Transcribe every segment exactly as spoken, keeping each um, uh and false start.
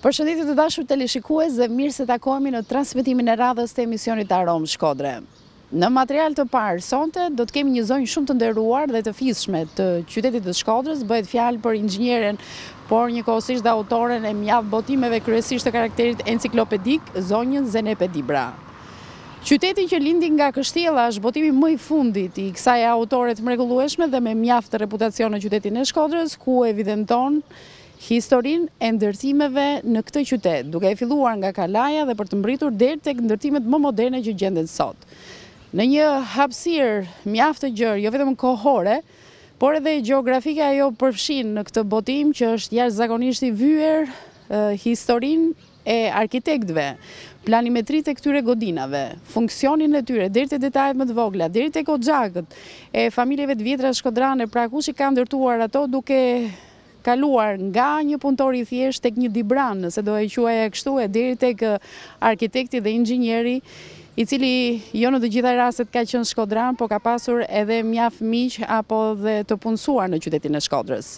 Përshëndetje të dashur teleshikues dhe mirë se takohemi në transmetimin e radhës të emisionit Aromë Shkodre. Në material të parë sonte do të kemi një zonjë shumë të nderuar dhe të fishme të qytetit të Shkodrës, bëhet fjalë për inxhinieren, por njëkohësisht dhe autoren e mjaft botimeve kryesisht të karakterit enciklopedik, zonjën Zenepe Dibra. Qyteti që lindi nga Kështjella është botimi më i fundit i kësaj autore të mrekullueshme dhe me mjaft reputacion në qytetin e Shkodrës, ku evidenton historinë e ndërtimeve në këtë qytet, duke e filluar nga kalaja dhe për të mbritur deri tek ndërtimet më moderne që gjenden sot. Në një hapësirë mjaft të gjerë, jo vetëm kohore, por edhe gjeografike, ajo përfshin në këtë botim që është jashtëzakonisht i vyer eh, historinë e arkitektëve, planimetritë e këtyre godinave, funksionin e tyre, deri te detajet më të vogla, deri tek oxhakët e familjeve të vjetra shkodrane, pra kush i ka ndërtuar ato duke kaluar nga një punëtor i thjesht tek një dibran, nëse do e quaja kështu, e deri tek arkitekti dhe inxhinieri, i cili jo në të gjitha rastet ka qenë shkodran, po ka pasur edhe mjaft miq apo dhe të punësuar në qytetin e Shkodrës.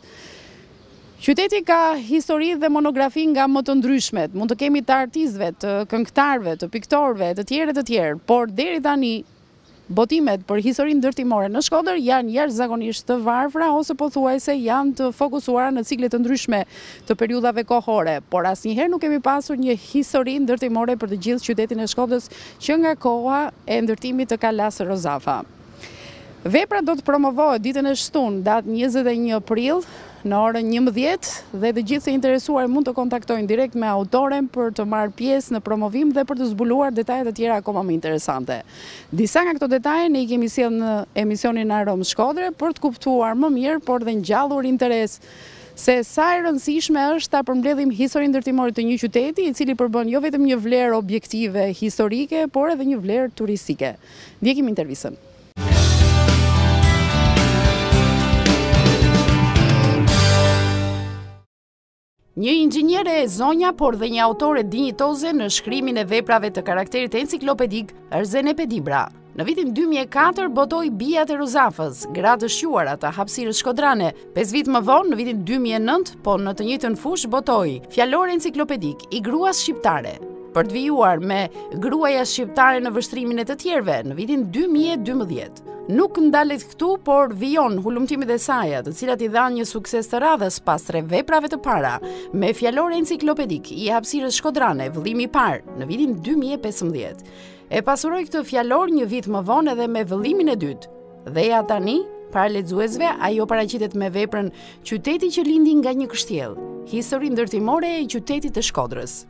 Qyteti ka histori dhe monografi nga më të ndryshmet, mund të kemi të artistëve, të këngëtarëve, të piktorëve, të tjerë të tjerë, por deri tani botimet për historinë ndërtimore në Shkodër janë jashtëzakonisht të varfra ose pothuajse janë të fokusuara në cikle të ndryshme të periudhave kohore, por asnjëherë nuk kemi pasur një histori ndërtimore për të gjithë qytetin e Shkodrës që nga koha e ndërtimit të Kalas Rozafa. Vepra do të promovohet ditën e shtunë, datë njëzet e një prill, në orën njëmbëdhjetë dhe të gjithë të interesuar mund të kontaktojnë direkt me autoren për të marrë pjesë në promovim dhe për të zbuluar detajet e tjera akoma më interesante. Disa nga këto detaje ne i kemi sjellë në emisionin Aromë Shkodre për të kuptuar më mirë, por dhe ngjallur interes se sa e rëndësishme është ta përmbledhim historinë ndërtimore të një qyteti, i cili përbën jo vetëm një vlerë objektive historike, por edhe një vlerë turistike. Ndjekim intervistën. Një inxhiniere e zonja, por dhe një autore dinjitoze në shkrimin e veprave të karakterit enciklopedik është Zenepe Dibra. Në vitin dy mijë e katër botoi Bijat e Rozafës, gratë të shjuara të hapësirës shkodrane. pesë vjet më vonë, në vitin dy mijë e nëntë, po në të njëjtën fushë botoi fjalor enciklopedik i gruas shqiptare, për të vijuar me gruaja shqiptare në vështrimin e të tjerëve në vitin dy mijë e dymbëdhjetë. Nuk ndalet këtu, por vijon hulumtimit e saj, të cilat i dhanë një sukses të radhës pas tre veprave të para, me fjalor enciklopedik i hapësirës shkodrane, vëllimi i parë, në vitin dy mijë e pesëmbëdhjetë. E pasuroi këtë fjalor një vit më vonë edhe me vëllimin e dytë. Dhe ja tani, para lexuesve, ajo paraqitet me veprën Qyteti që lindi nga një kështjellë, histori ndërtimore e qytetit të Shkodrës.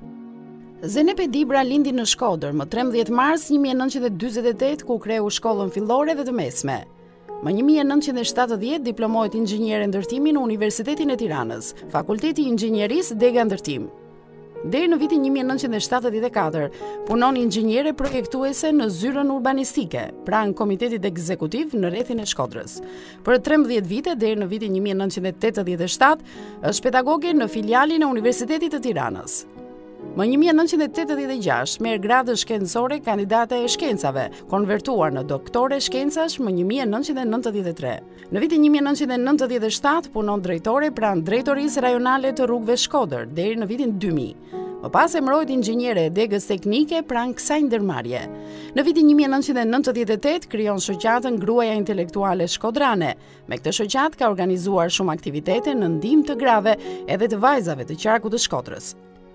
Zenepe Dibra lindi në Shkodër më trembëdhjetë mars një mijë e nëntëqind e dyzet e tetë, ku kreu shkollën fillore dhe të mesme. Më një mijë e nëntëqind e shtatëdhjetë diplomohet inxhiniere ndërtimi në Universitetin e Tiranës, Fakulteti i Inxhinierisë Dega Ndërtim. Deri në vitin një mijë e nëntëqind e shtatëdhjetë e katër punon inxhiniere projektuese në zyrën urbanistike, pranë Komitetit Ekzekutiv në rrethin e Shkodrës. Për trembëdhjetë vite deri në vitin një mijë e nëntëqind e tetëdhjetë e shtatë është pedagoge në filialin e Universitetit të Tiranës. Më një mijë e nëntëqind e tetëdhjetë e gjashtë merr gradë shkencore kandidate e shkencave, konvertuar në doktore shkencash më një mijë e nëntëqind e nëntëdhjetë e tre. Në vitin një mijë e nëntëqind e nëntëdhjetë e shtatë punon drejtore pranë Drejtorisë Rajonale të Rrugëve Shkodër deri në vitin dy mijë. Më pas emërohet inxhiniere e degës teknike pranë kësaj ndërmarrje. Në vitin një mijë e nëntëqind e nëntëdhjetë e tetë krijon shoqatën Gruaja Intelektuale Shkodrane. Me këtë shoqatë ka organizuar shumë aktivitete në ndihmë të grave edhe të vajzave të qarkut të Shkodrës.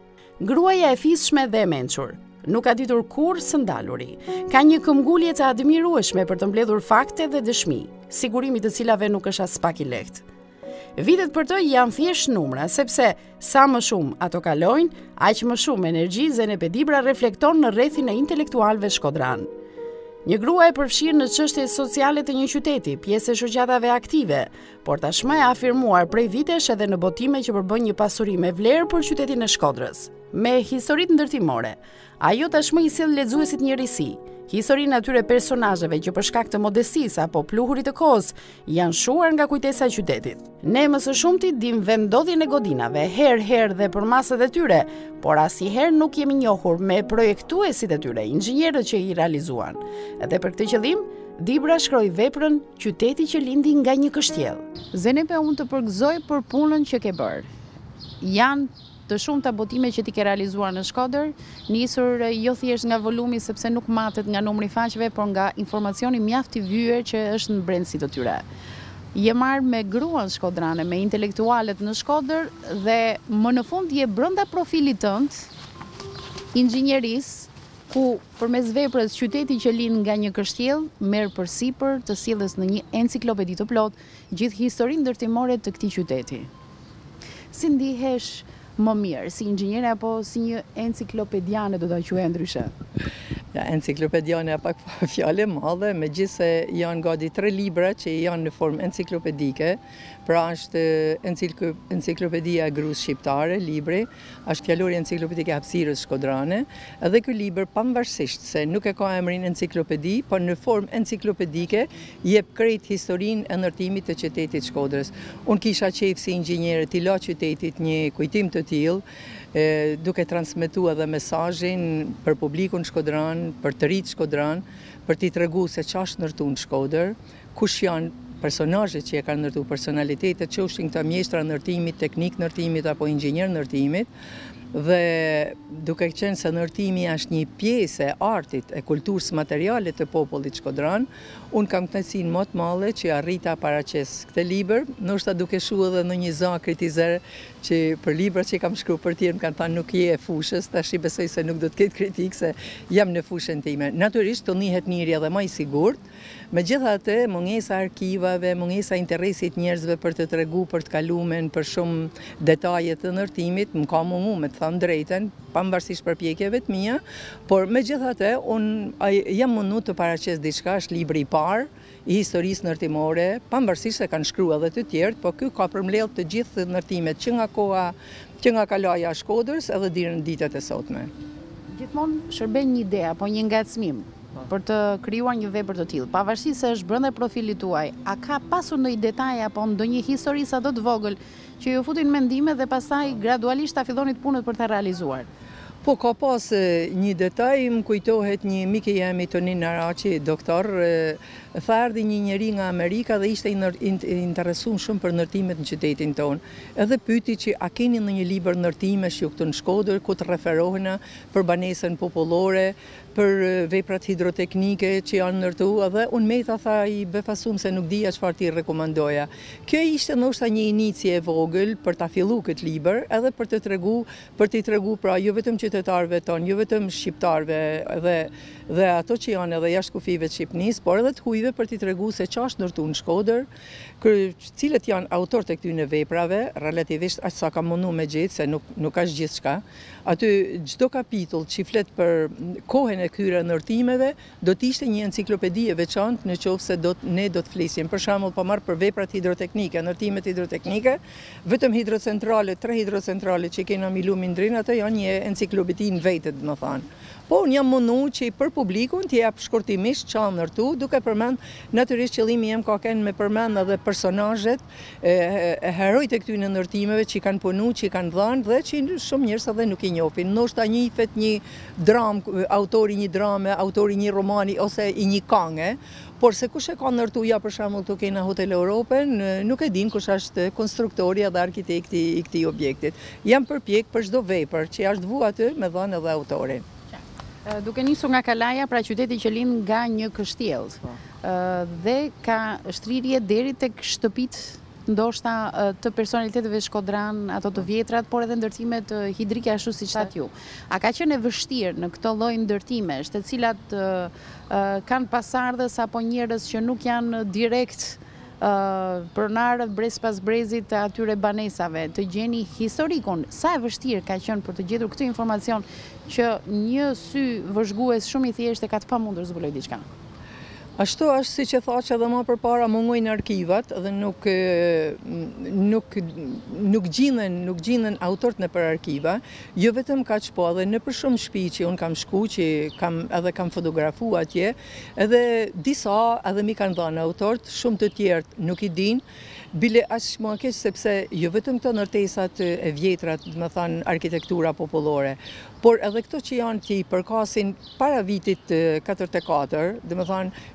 Gruaja e fishme dhe e mençur, nuk ka ditur kurrë së ndaluri. Ka një këmbgulje të admirueshme për të mbledhur fakte dhe dëshmi, sigurimi të cilave nuk është as pak i lehtë. Vitet për të janë thjesht numra, sepse sa më shumë ato kalojnë, aq më shumë energji Zenepe Dibra reflekton në rrethin e intelektualëve shkodran. Një grua e përfshirë në çështjet sociale të një qyteti, pjesë e shoqatave aktive, por tashmë e afirmuar prej vitesh edhe në botime që përbën një pasuri me vlerë për qytetin e Shkodrës. Me historitë ndërtimore, ajo tashmë i sjell lexuesit një risi. Historinë atyre personazheve që për shkak të modestisë apo pluhurit të kohës janë shuar nga kujtesa e qytetit. Ne më së shumti dim vendodhjen e godinave, herë herë dhe për masat e tyre, por asnjëherë nuk jemi njohur me projektuesit e tyre, inxhinierët që i realizuan. Edhe për këtë qëllim, Dibra shkroi veprën Qyteti që lindi nga një kështjellë. Zenepe, unë të përgëzoj për punën që ke bërë. Janë të shumta botime që ti ke realizuar në Shkodër, nisur jo thjesht nga volumi sepse nuk matet nga numri i faqeve, por nga informacioni mjaft i vyer që është në brendësi të tyre. Je marrë me gruan shkodrane, me intelektualet në Shkodër dhe më në fund je brenda profilit tënd, inxhinierisë, ku përmes veprës qyteti që lind nga një kështjell merr përsipër të sjellës në një enciklopedi të plotë gjithë historinë ndërtimore të këtij qyteti. Si ndihesh më mirë, si inxhiniere apo si një enciklopediane, do ta quaj ndryshe? Ja, enciklopediane pak fjalë madhe, megjithse janë gati tre libra që janë në formë enciklopedike, pra është enciklopedia e gruas shqiptare, libri, është fjalori enciklopedike e hapësirës shkodrane, edhe ky libër pavarësisht se nuk e ka emrin enciklopedi, por në formë enciklopedike jep krejt historinë e ndërtimit të qytetit Shkodrës. Unë kisha qejf si inxhiniere t'i la qytetit një kujtim të tillë, duke transmetuar edhe mesazhin për publikun shkodran, për të rinjt shkodran, për t'i treguar se ç'është ndërtuar në Shkodër, kush janë personazhet që e kanë ndërtuar, personalitetet që qofshin këta mjeshtra ndërtimit, teknik ndërtimit apo inxhinier ndërtimit, dhe duke qenë se ndërtimi është një pjesë e artit, e kulturës materiale të popullit shkodran, unë kam kënaqësinë më të madhe që arrita paraqes këtë libër, ndoshta duke shuar edhe në një zë kritizer që për librat që kam shkruar për tjerë më kanë thënë nuk je e fushës, tash i besoj se nuk do të ketë kritikë se jam në fushën time. Natyrisht të nihet njëri edhe më i sigurt, megjithatë mungesa e arkivave, mungesa e interesit njerëzve për të treguar, për të kaluar për shumë detaje të ndërtimit, më ka munguar me të thënë drejtën, pavarësisht përpjekjeve të mia, por megjithatë unë jam mundu të paraqes diçka, është libri i parë i historisë ndërtimore, pavarësisht se kanë shkruar edhe të tjerë, por ky ka përmbledh të gjithë ndërtimet që nga koha, që nga kalaja e Shkodrës edhe deri në ditët e sotme. Gjithmonë shërben një ide apo një ngacmim për të krijuar një vepër të tillë, pavarësisht se është brenda profilit tuaj, a ka pasur ndonjë detaj apo ndonjë histori sa do të vogël që ju futin mendime dhe pastaj gradualisht ta fillonit punët për ta realizuar? Po, ka pas një detaj, më kujtohet një mik i jemi Tonin Naraçi, doktor, tha erdhi një njeri nga Amerika dhe ishte i interesuar shumë për ndërtimet në qytetin tonë. Edhe pyeti që a keni ndonjë libër ndërtimesh ju këtu në Shkodër ku të referohena për banesën popullore, për veprat hidroteknike që janë ndërtuar, dhe unë meta tha i befasuam se nuk dija çfarë t'i rekomandoja. Kjo ishte ndoshta një inicie e vogël për ta filluar këtë libër, edhe për të treguar, për t'i treguar pra jo vetëm qytetarëve tonë, jo vetëm shqiptarëve dhe dhe ato që janë edhe jashtë kufive të Shqipërisë, por edhe të hujve për t'i treguar se ç'është ndërtuar në Shkodër, cilët janë autorët e këtyre veprave, relativisht aq sa kam mundu me gjetë, se nuk nuk është gjithçka. Aty çdo kapitull që flet për kohën e këtyre ndërtimeve do të ishte një enciklopedi e veçantë në qoftë se do ne do të flisim. Për shembull, po marr për veprat hidroteknike, ndërtimet hidroteknike, vetëm hidrocentrale, tre hidrocentrale që kena milu Mindrin, ato janë një enciklopedi në vetë, domethënë. Po unë jam mundu që për publikun t'i jap shkurtimisht ç'a ndërtu, duke përmend natyrisht qëllimi jem ka qenë me përmend edhe personazhet e, e herojt e këtyre ndërtimeve që kanë punu, që kanë dhënë dhe që shumë njerëz edhe nuk i njohin. Ndoshta njihet një dram, autori një drame, autori një romani ose i një këngë, por se kush e ka ndërtuar, ja për shembull këtu kena Hotel Europën, nuk e din kush është konstruktori dhe arkitekti i këtij objektit. Jam përpjek për çdo vepër që është vu aty me dhënë edhe autorin. Duke nisur nga Kalaja, pra qyteti që lind nga një kështjell, dhe ka shtrirje deri tek shtëpitë ndoshta të personaliteteve shkodran, ato të vjetrat, por edhe ndërtimet hidrike ashtu siç thatë ju. A ka qenë e vështirë në këto lloj ndërtimesh, të cilat kanë pasardhës apo njerëz që nuk janë direkt pronarët brez pas brezit të atyre banesave, të gjeni historikun, sa e vështirë ka qenë për të gjetur këtë informacion që një sy vëzhgues shumë i thjeshtë ka të pamundur zbuloj diçka? Ashtu është si që tha që edhe ma përpara mungojnë arkivat dhe nuk, nuk, nuk gjinen, nuk gjinen autorët në për arkiva, jo vetëm ka që po edhe në për shumë shpi që unë kam shku, që kam, edhe kam fotografu atje, edhe disa edhe mi kanë dhënë autorët, shumë të tjertë nuk i din, bile ashtë më keq sepse jo vetëm këto ndërtesat e vjetrat, më thënë arkitektura popullore, por edhe këto që janë që i përkasin para vitit katërdesiat e katër, dhe më thënë,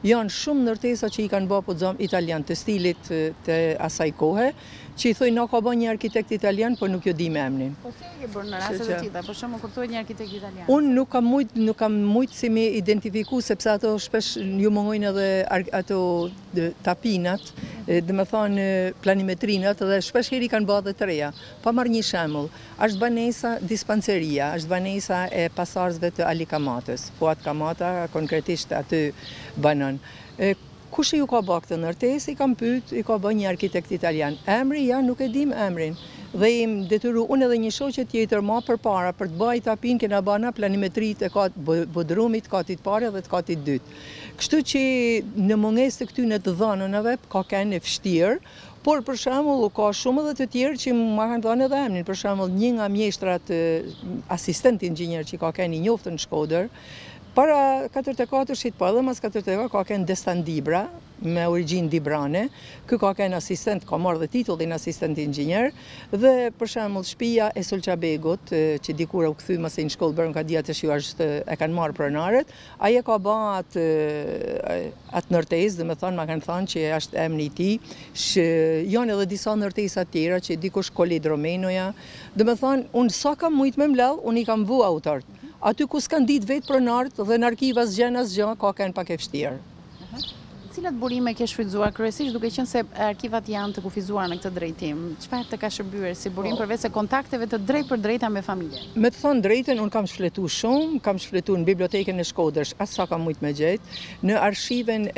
janë shumë ndërtesa që i kanë bërë podzom italian të stilit të asaj kohe, që i thoi na ka bërë një arkitekt italian, por nuk jo di me emrin. Po si e ke bërë në raste të tilla, për shembull kur thuhet një arkitekt italian? Unë nuk kam mujt, nuk kam mujt si me identifiku, sepse ato shpesh ju mungojnë edhe ato tapinat, dhe me thonë planimetrinat, dhe shpesh heri kanë bërë dhe të reja. Pa marrë një shembull, është banesa dispanseria, është banesa e pasarzve të Ali Kamatës. Fuat Kamata konkretisht aty banon. Kush ju ka bërë këtë ndërtesë, i kam pyet, i ka bërë një arkitekt italian. Emri ja nuk e dim emrin. Dhe im detyru unë edhe një shoqe tjetër ma përpara për të bëj tapin kena bana planimetrit e bodrumit, katit pare dhe të katit dytë. Kështu që në mungesë të këtyne të dhënënave ka kanë e vështirë, por për shembull ka shumë edhe të tjerë që ma kanë dhënë edhe emrin. Për shembull një nga mjeshtrat asistent inxhinier që ka kanë i njoftën në Shkodër, para katërta e katërshit, po edhe mas katërta e katërshit ka kanë Destan Dibra, me origjinë dibrane, kë ka kanë asistent, ka marrë dhe titullin asistent inxhinier, dhe për shembull shtëpia e Solçabegut, që dikur u kthy mase në shkollë bërën ka dia të shiu është e kanë marrë pronarët, ai e ka bërë atë atë ndërtesë, domethënë ma kanë thënë që është emri i tij, janë edhe disa ndërtesa të tjera që dikush Kolidromenoja, domethënë unë sa kam mujt me mbledh, unë i kam vu autor. Aty ku s'kan ditë vetë pronarët dhe në arkiva s'gjen asgjë, ka kanë pak e vështirë. Cilat burime ke shfrytzuar kryesisht duke qenë se arkivat janë të kufizuar në këtë drejtim? Çfarë të ka shërbyer si burim përveç se kontakteve të drejtë për drejta me familjen? Me të thënë drejtën, unë kam shfletu shumë, kam shfletu në bibliotekën e Shkodrës, as sa kam mujt me gjetë, në arshiven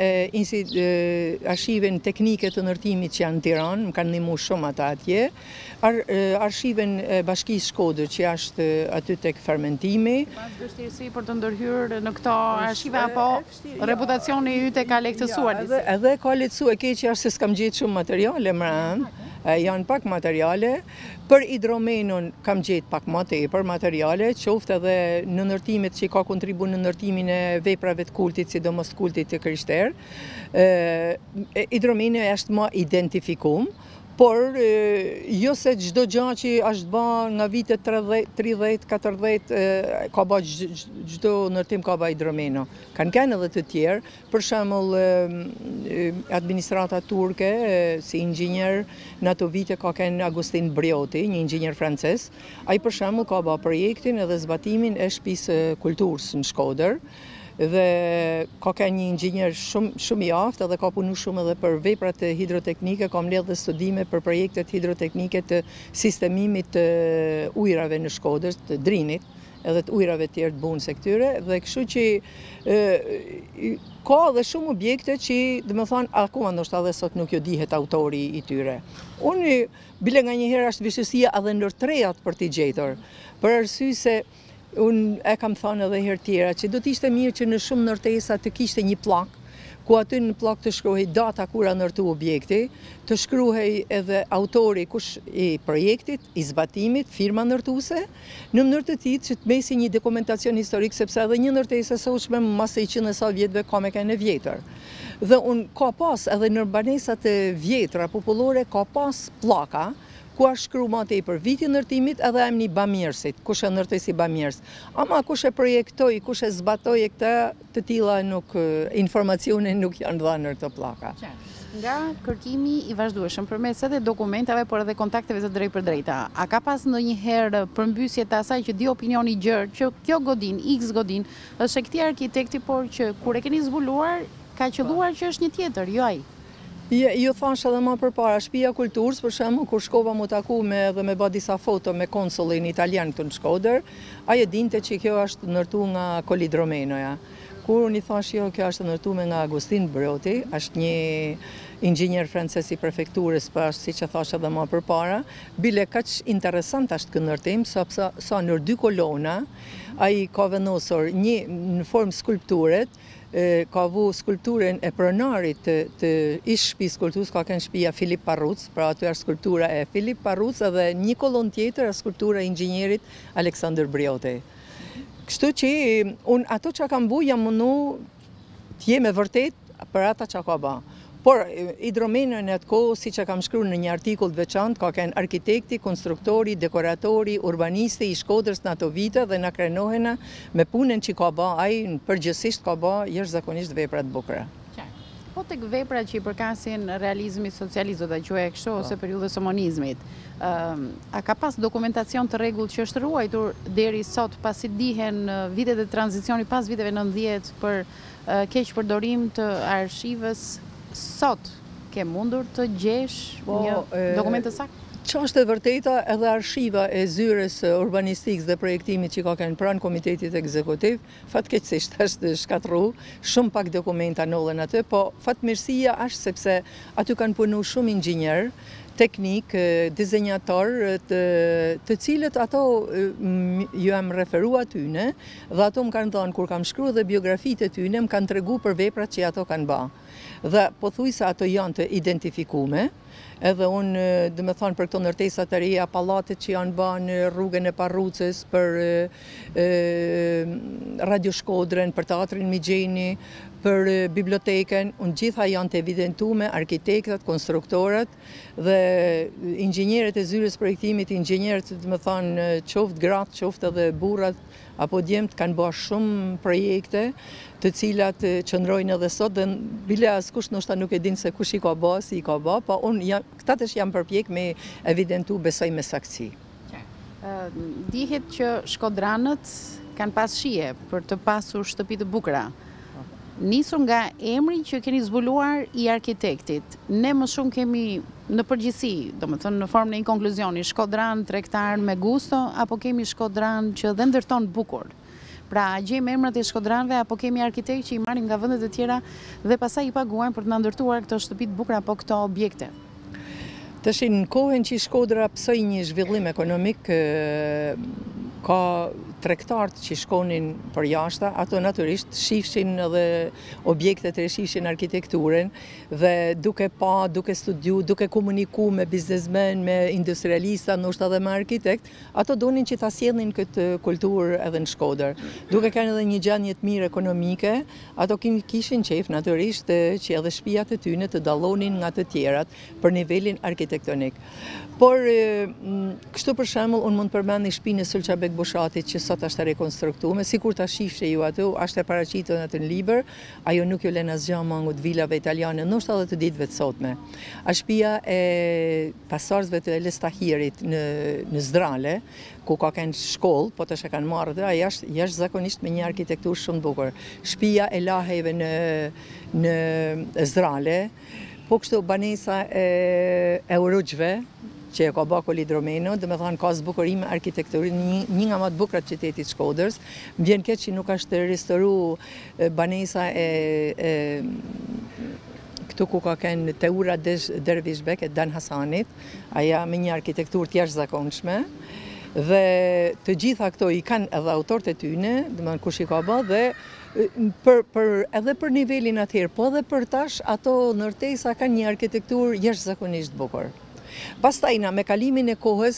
arshiven teknike të ndërtimit që janë në Tiranë, më kanë ndihmuar shumë ata atje, arshiven e Bashkisë Shkodër që është aty tek fermentimi. Pas vështirësi për të ndërhyrë në këto arshive apo reputacioni yt e ka lehtësuar? Edhe, edhe ka lehtësu e keqja është se s'kam gjetë shumë materiale mbrëm, janë pak materiale. Për hidromenon kam gjetë pak më tepër materiale, qoftë edhe në ndërtimet që ka kontribu në ndërtimin e veprave të kultit, sidomos të kultit të Krishterë. Hidromeni është më identifikum, por jo se çdo gjë që është bë nga vitet tridhjetë katërdhjetë ka bë çdo ndërtim ka bë hidromeno. Kanë kanë edhe të tjerë, për shembull administrata turke si inxhinier në ato vite ka kanë Agustin Brioti, një inxhinier francez. Ai për shembull ka bë projektin edhe zbatimin e shtëpisë kulturës në Shkodër. Dhe ka ka një inxhinier shumë shumë i aftë dhe ka punu shumë edhe për veprat hidroteknike, ka mbledh dhe studime për projektet hidroteknike të sistemimit të ujrave në Shkodër, të drinit, edhe të ujrave të tjerë të bunë se këtyre, dhe kështu që e, ka dhe shumë objekte që, dhe me thonë, akoma ndoshta edhe sot nuk jo dihet autori i tyre. Unë, bile nga njëherë është vështirësia edhe ndërtrejat për t'i gjetur, për arsye se unë e kam thënë edhe herë tjera që do t'ishte mirë që në shumë ndërtesa të kishte një plak, ku aty në plak të shkruhej data kura ndërtu objekti, të shkruhej edhe autori kush i projektit, i zbatimit, firma ndërtuese, në mënyrë të tillë që të mesi një dokumentacion historik, sepse edhe një ndërtesë e sotshme mas e njëqind e sa vjetëve ka me kanë e vjetër. Dhe unë ka pas edhe në banesat e vjetra popullore ka pas plaka, ku është shkru ma tepër viti ndërtimit edhe emri bamirësit, kush e ndërtesi bamirës. Ama kush e projektoj, kush e zbatoj e këta të tilla nuk, informacione nuk janë dhënë në këto plaka. Nga kërkimi i vazhdueshëm përmes edhe dokumentave, por edhe kontakteve të drejtë për drejta, a ka pas ndonjëherë përmbysje të asaj që di opinioni gjerë që kjo godin, X godin, është e këtij arkitekti, por që kur e keni zbuluar, ka qelluar që është një tjetër, jo ai? Jo thash edhe më përpara, shtëpia kulturës, për shembull, kur shkova mu taku me dhe me bë disa foto me konsullin italian këtu në Shkodër, ai e dinte që kjo është ndërtuar nga Kolidromenoja. Kur unë i thash jo, kjo është ndërtuar nga Agustin Brioti, është një inxhinier francez i prefekturës, pa siç e thash edhe më përpara, bile kaq interesant është ky ndërtim, sepse sa në dy kolona ai ka vendosur një në formë skulpturet, ka vu skulpturën e pronarit të, të ish shtëpisë kulturës, ka kënë shtëpia Filip Parruc, pra aty është skulptura e Filip Parruc edhe një kolon tjetër është skulptura e inxhinierit Aleksandër Brioti. Kështu që unë ato që kam vu jam mundu t'je me vërtet për ata që ka ba. Por hidromenën e atë kohë, si që kam shkruar në një artikull të veçantë, ka kënë arkitekti, konstruktori, dekoratori, urbanisti i Shkodrës në ato vite dhe na krenohena me punën që ka ba ai, përgjithsisht ka ba jashtëzakonisht vepra të bukura. shko tek veprat që i përkasin realizmit socialist, do ta quaj kështu, ose periudhës komunizmit. A ka pas dokumentacion të rregullt që është ruajtur deri sot, pasi dihen vitet e tranzicionit pas viteve nëntëdhjetë për keq përdorim të arshivës sot? Ke mundur të gjesh një dokument të saktë? Që është e vërteta, edhe arshiva e zyres urbanistikës dhe projektimit që ka kënë pranë Komitetit Ekzekutiv, fatkeqësisht është shkatru, shumë pak dokumenta nollen atë, po fatmirësia është sepse aty kanë punu shumë inxhinier, teknik, dizenjator, të, të cilët ato ju jam referu atyne, dhe ato më kanë dhënë, kur kam shkru dhe biografitë e tyne, më kanë tregu për veprat që ato kanë ba. Dhe pothuajse ato janë të identifikume, edhe unë, dhe me thonë, për këto ndërtesa të reja, pallatet që janë ba në rrugën e Parrucës, për e, Radio Shkodrën, për teatrin Migjeni, për biblioteken, unë gjitha janë të evidentume, arkitektat, konstruktorët dhe inxhinierët e zyres projektimit, inxhinierët, dhe me thonë, qoftë gratë, qoftë edhe burrat, apo djemët kanë bërë shumë projekte të cilat qëndrojnë edhe sot dhe bile askush ndoshta nuk e din se kush i ka bë, si i ka bë, po unë këta tash jam përpjek me evidentu besoj me saktësi. Dihet që shkodranët kanë pas shije për të pasur shtëpi të bukura. Nisur nga emri që keni zbuluar i arkitektit, ne më shumë kemi në përgjithësi, do më thënë në formë në një konkluzioni, shkodran tregtar me gusto, apo kemi shkodran që dhe ndërton bukur? Pra, a gjejmë emrat e shkodranëve, apo kemi arkitekt që i marrin nga vendet e tjera dhe pastaj i paguajnë për të na ndërtuar këto shtëpi të bukura apo këto objekte? Tash në kohën që Shkodra psoi një zhvillim ekonomik, ka tregtarët që shkonin për jashta, ato natyrisht shifshin edhe objektet e shifshin arkitekturën dhe duke pa, duke studiu, duke komuniku me biznesmen, me industrialista, ndoshta edhe me arkitekt, ato donin që ta sjellnin këtë kulturë edhe në Shkodër. Duke kanë edhe një gjendje të mirë ekonomike, ato kishin qejf natyrisht që edhe shtëpiat e tyre të dallonin nga të tjerat për nivelin arkitektonik. Por kështu për shembull unë mund të përmend një shtëpinë e Sulçabek Bushatit që sot është e rekonstruktuar, sikur ta shifshe ju aty, është e paraqitur aty në libër, ajo nuk ju lën asgjë mangut vilave italiane, ndoshta edhe të ditëve të sotme. A shtëpia e pasardhësve të Eles Tahirit në në Zdrale, ku ka kanë shkollë, po tash e kanë marrë dhe ajo është jashtëzakonisht me një arkitekturë shumë të bukur. Shtëpia e Lahejve në në Zdrale, po kështu banesa e Eurogjve, që e ka ba Kolidromeno, dhe me thonë ka zbukurim arkitekturin, një, një nga më të bukrat qytetit Shkodrës. Më vjen keq që nuk është restauru banesa e, e këtu ku ka kënë Teura Dervishbek e Dan Hasanit, aja me një arkitektur të jashtëzakonshme. Dhe të gjitha këto i kanë edhe autorët e tyne, dhe me në kush i ka ba, dhe për, për, edhe për nivelin atëherë, po edhe për tash, ato ndërtesa kanë një arkitektur jashtëzakonisht bukur. Pastaj na me kalimin e kohës,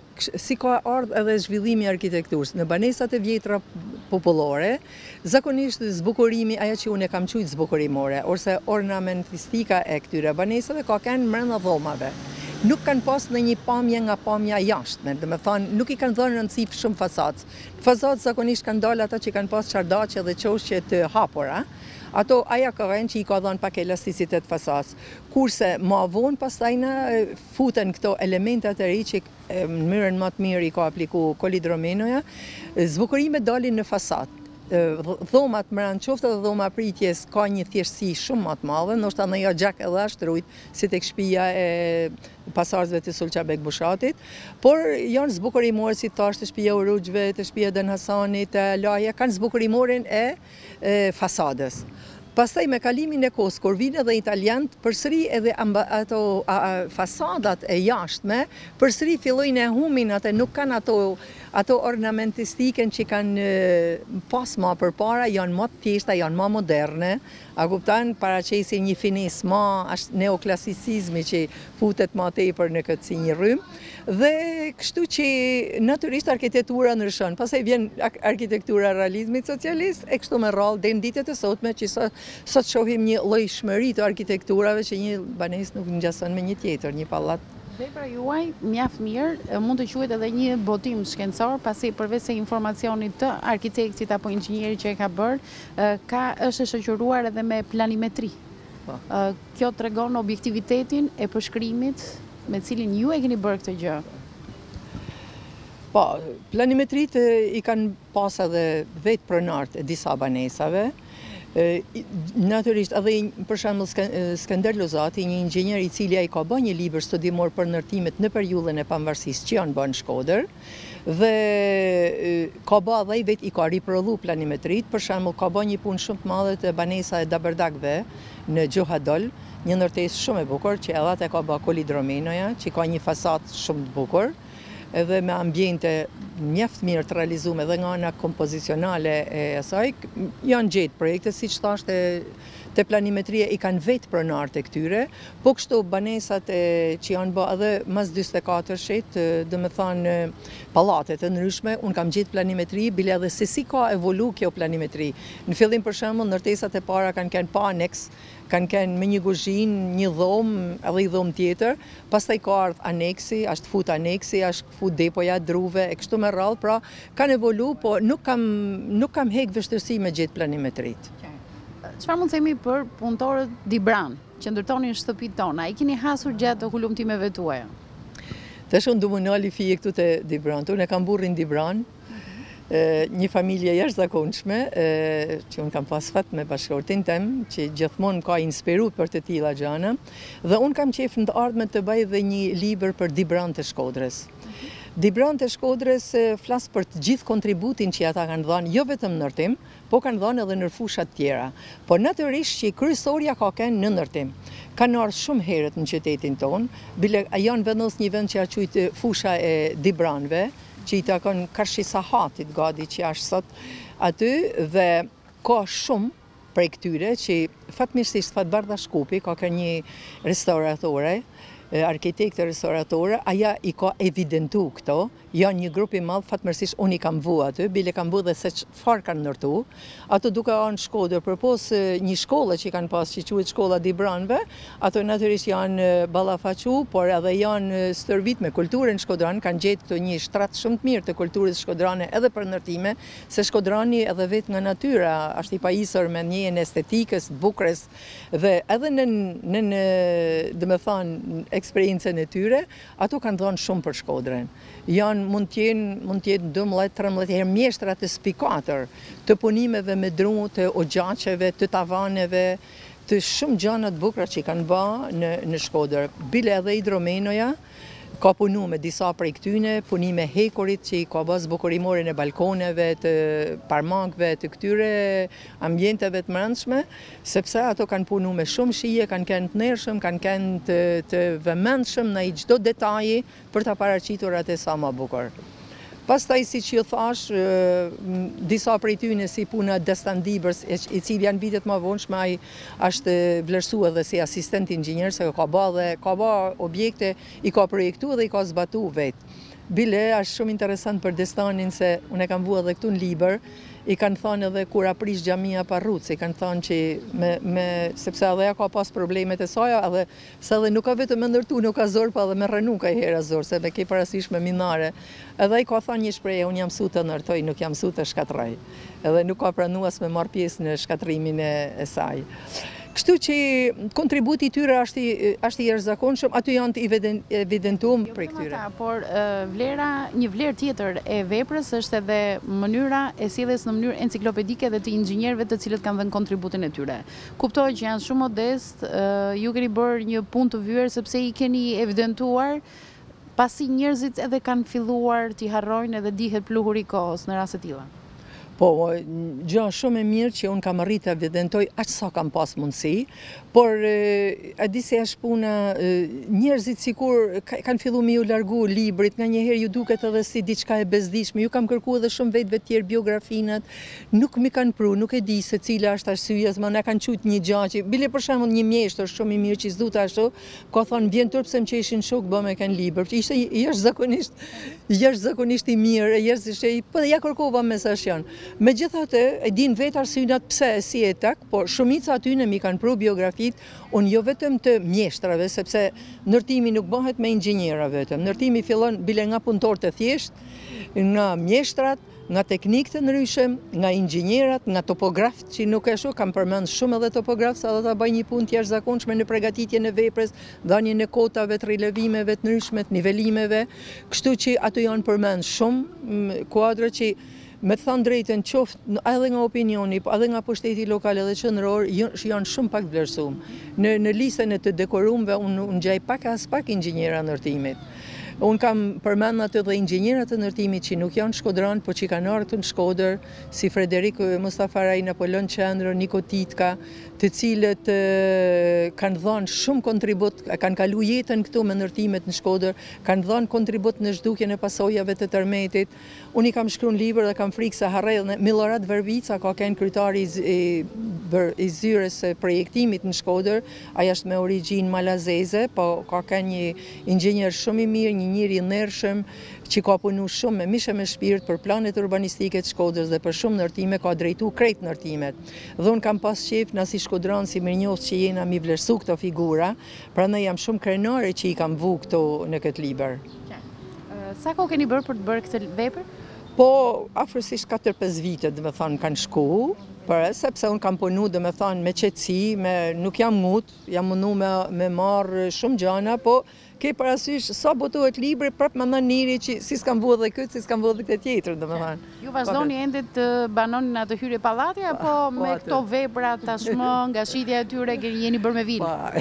si ka ardhur edhe zhvillimi i arkitekturës në banesat e vjetra popullore, zakonisht zbukurimi, ajo që unë e kam quajtur zbukurimore, ose ornamentistika e këtyre banesave ka qenë brenda dhomave. Nuk kanë pas në një pamje nga pamja jashtme, dhe me thonë, nuk i kanë dhënë rëndësi shumë fasadës. Në fasadë zakonisht kanë dalë ata që kanë pas çardaqe dhe qoshqe të hapura. Ato aja ka qenë që i ka dhënë pak elasticitet fasadës. Kurse ma vonë pastaj na futen këto elementat e ri që në mënyrën më të mirë i ka apliku Kolidromenoja, zbukurimet dalin në fasadë. Dhomat mran qoftë dhe dhoma pritjes ka një thjeshtësi shumë më të madhe, ndoshta në jo gjak edhe ashtë rujt si tek shtëpia e pasardhësve të Sulçabek Bushatit, por janë zbukurimore si tash të shtëpia Urugjve, të shtëpia Dan Hasanit, të Laja, kanë zbukurimoren e, e fasadës. Pastaj me kalimin e kohës, kur vinë edhe italianët, përsëri edhe ato a, a, fasadat e jashtme, përsëri fillojnë e humin atë, nuk kanë ato, ato ornamentistiken që kanë pas ma përpara, janë më të thjeshta, janë më moderne, a kuptan, paraqesin një fines më neoklasicizmi që futet më tepër në këtë si një rrymë, dhe kështu që natyrisht arkitektura ndryshon, pastaj vjen arkitektura realizmit socialist, e kështu me radhë deri në ditët e sotme që sot, sot shohim një llojshmëri të arkitekturave që një banesë nuk ngjason me një tjetër, një pallat. Vepra juaj mjaft mirë, mund të quhet edhe një botim shkencor, pasi përveç se informacionit të arkitektit apo inxhinierit që e ka bërë, ka është e shoqëruar edhe me planimetri. Po. Kjo tregon objektivitetin e përshkrimit me cilin ju e keni bërë këtë gjë. Po, planimetrit i kanë pas edhe vetë pronart e disa banesave. Natyrisht, edhe për shembull Skënder Lozati, një inxhinier i cili ai ka bërë një libër studimor për ndërtimet në periudhën e pavarësisë që janë bërë në Shkodër, dhe ka bërë edhe i vetë i ka riprodhu planimetrit. Për shembull, ka bërë një punë shumë të madhe të banesa e Daberdakve në Gjohadol, një ndërtesë shumë e bukur që edhe atë ka bërë Koli Dromenoja, që ka një fasadë shumë të bukur, edhe me ambiente mjaft mirë të realizuar edhe nga ana kompozicionale e asaj. Janë gjetë projekte, siç thashë, te planimetria i kanë vetë pronar të këtyre, po kështu banesat e, që janë bë edhe mas njëzet e katër shet, dhe me thanë pallate të ndryshme, unë kam gjetë planimetri, bile edhe se si ka evolu kjo planimetri. Në fillim për shembull, ndërtesat e para kanë qenë pa aneks, kanë qenë me një kuzhinë, një dhomë, edhe i dhomë tjetër, pastaj ka ardhur aneksi, është fut aneksi, është fut depoja druve, e kështu me radhë, pra kanë evolu, po nuk kam, nuk kam hek vështirësi me gjetë planimetrit. Çfarë mund të themi për punëtorët Dibran, që ndërtonin shtëpitë tona? I keni hasur gjatë hulumtimeve tuaja? Tash unë du më nali fije këtu te Dibran. Unë e kam burrin Dibran, një familje jashtëzakonshme, që unë kam pas fat me bashkëshortin tem, që gjithmonë ka inspiru për të tilla gjëra, dhe unë kam qef në të ardhmen të bëj dhe një libër për Dibran të Shkodrës. Dibran të Shkodrës flas për të gjithë kontributin që ata kanë dhënë, jo vetëm në ndërtim, po kanë dhënë edhe në fushat tjera. Po natyrisht që kryesoria ka qenë në ndërtim. Kanë ardhur shumë herët në qytetin tonë, bile janë vendosur një vend që quhet fusha e Dibranëve, që i takon Karshisahatit gati që është sot aty, dhe ka shumë prej këtyre që fatmirësisht Fatbardha Shkupi ka ka një restauratore, arkitekte restauratore, aja i ka evidentu këto, janë një grup i madh, fatmirësisht unë i kam vu aty, bile kam vu dhe se çfarë kanë ndërtu. Ato duke anë Shkodër, përpos një shkolle që kanë pas, që quhet Shkolla Dibranëve, ato natyrisht janë ballafaqu, por edhe janë stërvit me kulturën shkodrane, kanë gjetë këto një shtrat shumë të mirë të kulturës shkodrane edhe për ndërtime, se Shkodrani edhe vetë nga natyra është i pajisur me njëjën estetikës, bukurës, dhe edhe në në dhe me thanë eksperiencën e tyre, ato kanë dhënë shumë për Shkodrën. Janë mund të jenë mund të jetë dymbëdhjetë tridhjetë herë mjeshtra të spikatër, të punimeve me dru, të ogjaqeve, të tavaneve, të shumë gjëra të bukura që kanë bë në në Shkodër. Bile edhe Hidromenoja ka punu me disa prej këtyne, punime hekurit që i ka bë zbukurimore në balkoneve, të parmakëve, të këtyre ambienteve të brendshme, sepse ato kanë punu me shumë shije, kanë qenë të nershëm, kanë qenë të, të vëmendshëm në çdo detaji për ta paraqitur atë sa më bukur. Pastaj, siç ju thash, disa prej tyne si puna Destan Dibers, i cili janë vitet më vonshme, ai është vlerësuar edhe si asistent inxhinier, se ka bë dhe ka bë objekte, i ka projektuar dhe i ka zbatuar vetë. Bile është shumë interesant për Destanin, se unë e kam vu edhe këtu në libër, i kanë thënë edhe kur aprish xhamia Parruc, i kanë thënë që me, me sepse edhe ja ka pas problemet e saj, edhe se edhe nuk ka vetëm me ndërtu, nuk ka zor, pa edhe me rënu ka hera zor, se me ke parasysh me minare. Edhe i ka thënë një shprehje, unë jam mësu të ndërtoj, nuk jam mësu të shkatroj. Edhe nuk ka pranuar as me marr pjesë në shkatrimin e, e saj. Kështu që kontributi i tyre është i, është i jashtëzakonshëm, aty janë të evidentuar për këtyre. Por vlera, një vlerë tjetër e veprës është edhe mënyra e sjelljes në mënyrë enciklopedike dhe të inxhinierëve të cilët kanë dhënë kontributin e tyre. Kuptoj që janë shumë modest, ju keni bërë një punë të vyer sepse i keni evidentuar pasi njerëzit edhe kanë filluar t'i harrojnë edhe dihet pluhuri i kohës në raste të tilla. Po, gjë shumë e mirë që unë kam arritë të evidentoj aq sa kam pas mundësi, por a di se është puna, njerëzit sikur kanë fillu me ju largu librit, nga njëherë ju duket edhe si diçka e bezdishme, ju kam kërku edhe shumë vetëve tjerë biografinat, nuk mi kanë pru, nuk e di se cila është arsyeja, ma na kanë qujt një gjaçi, bile për shembull një mjeshtër shumë i mirë që s'du të ashtu, ka thonë vjen turp se më qeshin shok bë me kanë libër, ishte jashtëzakonisht, jashtëzakonisht i mirë, jashtëzakonisht, po ja kërkova mesazh janë. Megjithatë, e din vetë arsyet pse e si e tek, por shumica atyne mi kanë pru biografit, unë jo vetëm të mjeshtrave, sepse ndërtimi nuk bëhet me inxhiniera vetëm. Ndërtimi fillon bile nga punëtorët e thjesht, nga mjeshtrat, nga teknikë të ndryshëm, nga inxhinierat, nga topografët, që nuk e shoh, kam përmend shumë edhe topografë, sa do ta bëj një punë të jashtëzakonshme në përgatitjen e veprës, dhënien e kotave, të rilevimeve të ndryshme, të nivelimeve, kështu që ato janë përmend shumë kuadra që me të thënë drejtën qoftë edhe nga opinioni, edhe nga pushteti lokal edhe qendror, janë shumë pak vlerësuar. Në në listën e të dekorumëve unë un gjej pak as pak inxhiniera ndërtimit. Unë kam përmend atë dhe inxhinierat të ndërtimit që nuk janë shkodran, po që kanë ardhur në Shkodër, si Frederik Mustafaraj, Napoleon Qendro, Niko Titka, të cilët e, kanë dhënë shumë kontribut, kanë kalu jetën këtu me ndërtimet në Shkodër, kanë dhënë kontribut në zhdukjen e pasojave të tërmetit. Unë i kam shkruar libër dhe kam frikë se harrej. Milorad Verbica, ka qenë kryetari i, i zyres së projektimit në Shkodër, ai është me origjinë malazeze, po ka qenë një inxhinier shumë i mirë, një njëri ndershëm që ka punu shumë me mishe me shpirt për planet urbanistike të Shkodrës dhe për shumë ndërtime, ka drejtu krejt ndërtimet. Dhe unë kam pas qef na si shkodran, si mirënjohës që jena mi vlerësu këto figura, prandaj jam shumë krenare që i kam vu këto në këtë liber. Sa ko keni bërë për të bërë këtë vepër? Po, afërsisht katër pesë vite, dhe me thonë, kanë shku, për sepse unë kam punu, dhe me thonë, me qetësi, me, nuk jam ngut, jam mundu me, me marë shumë gjana, po ke parasysh, sa botohet libri, prap më nën njëri që si s'kam vë dhe këtë, si s'kam vë dhe këtë tjetër, dhe me thonë. Ju vazhdoni ende të banonin atë hyrje pallati, apo me këto vepra tashmë, nga shitja e tyre, jeni bërë me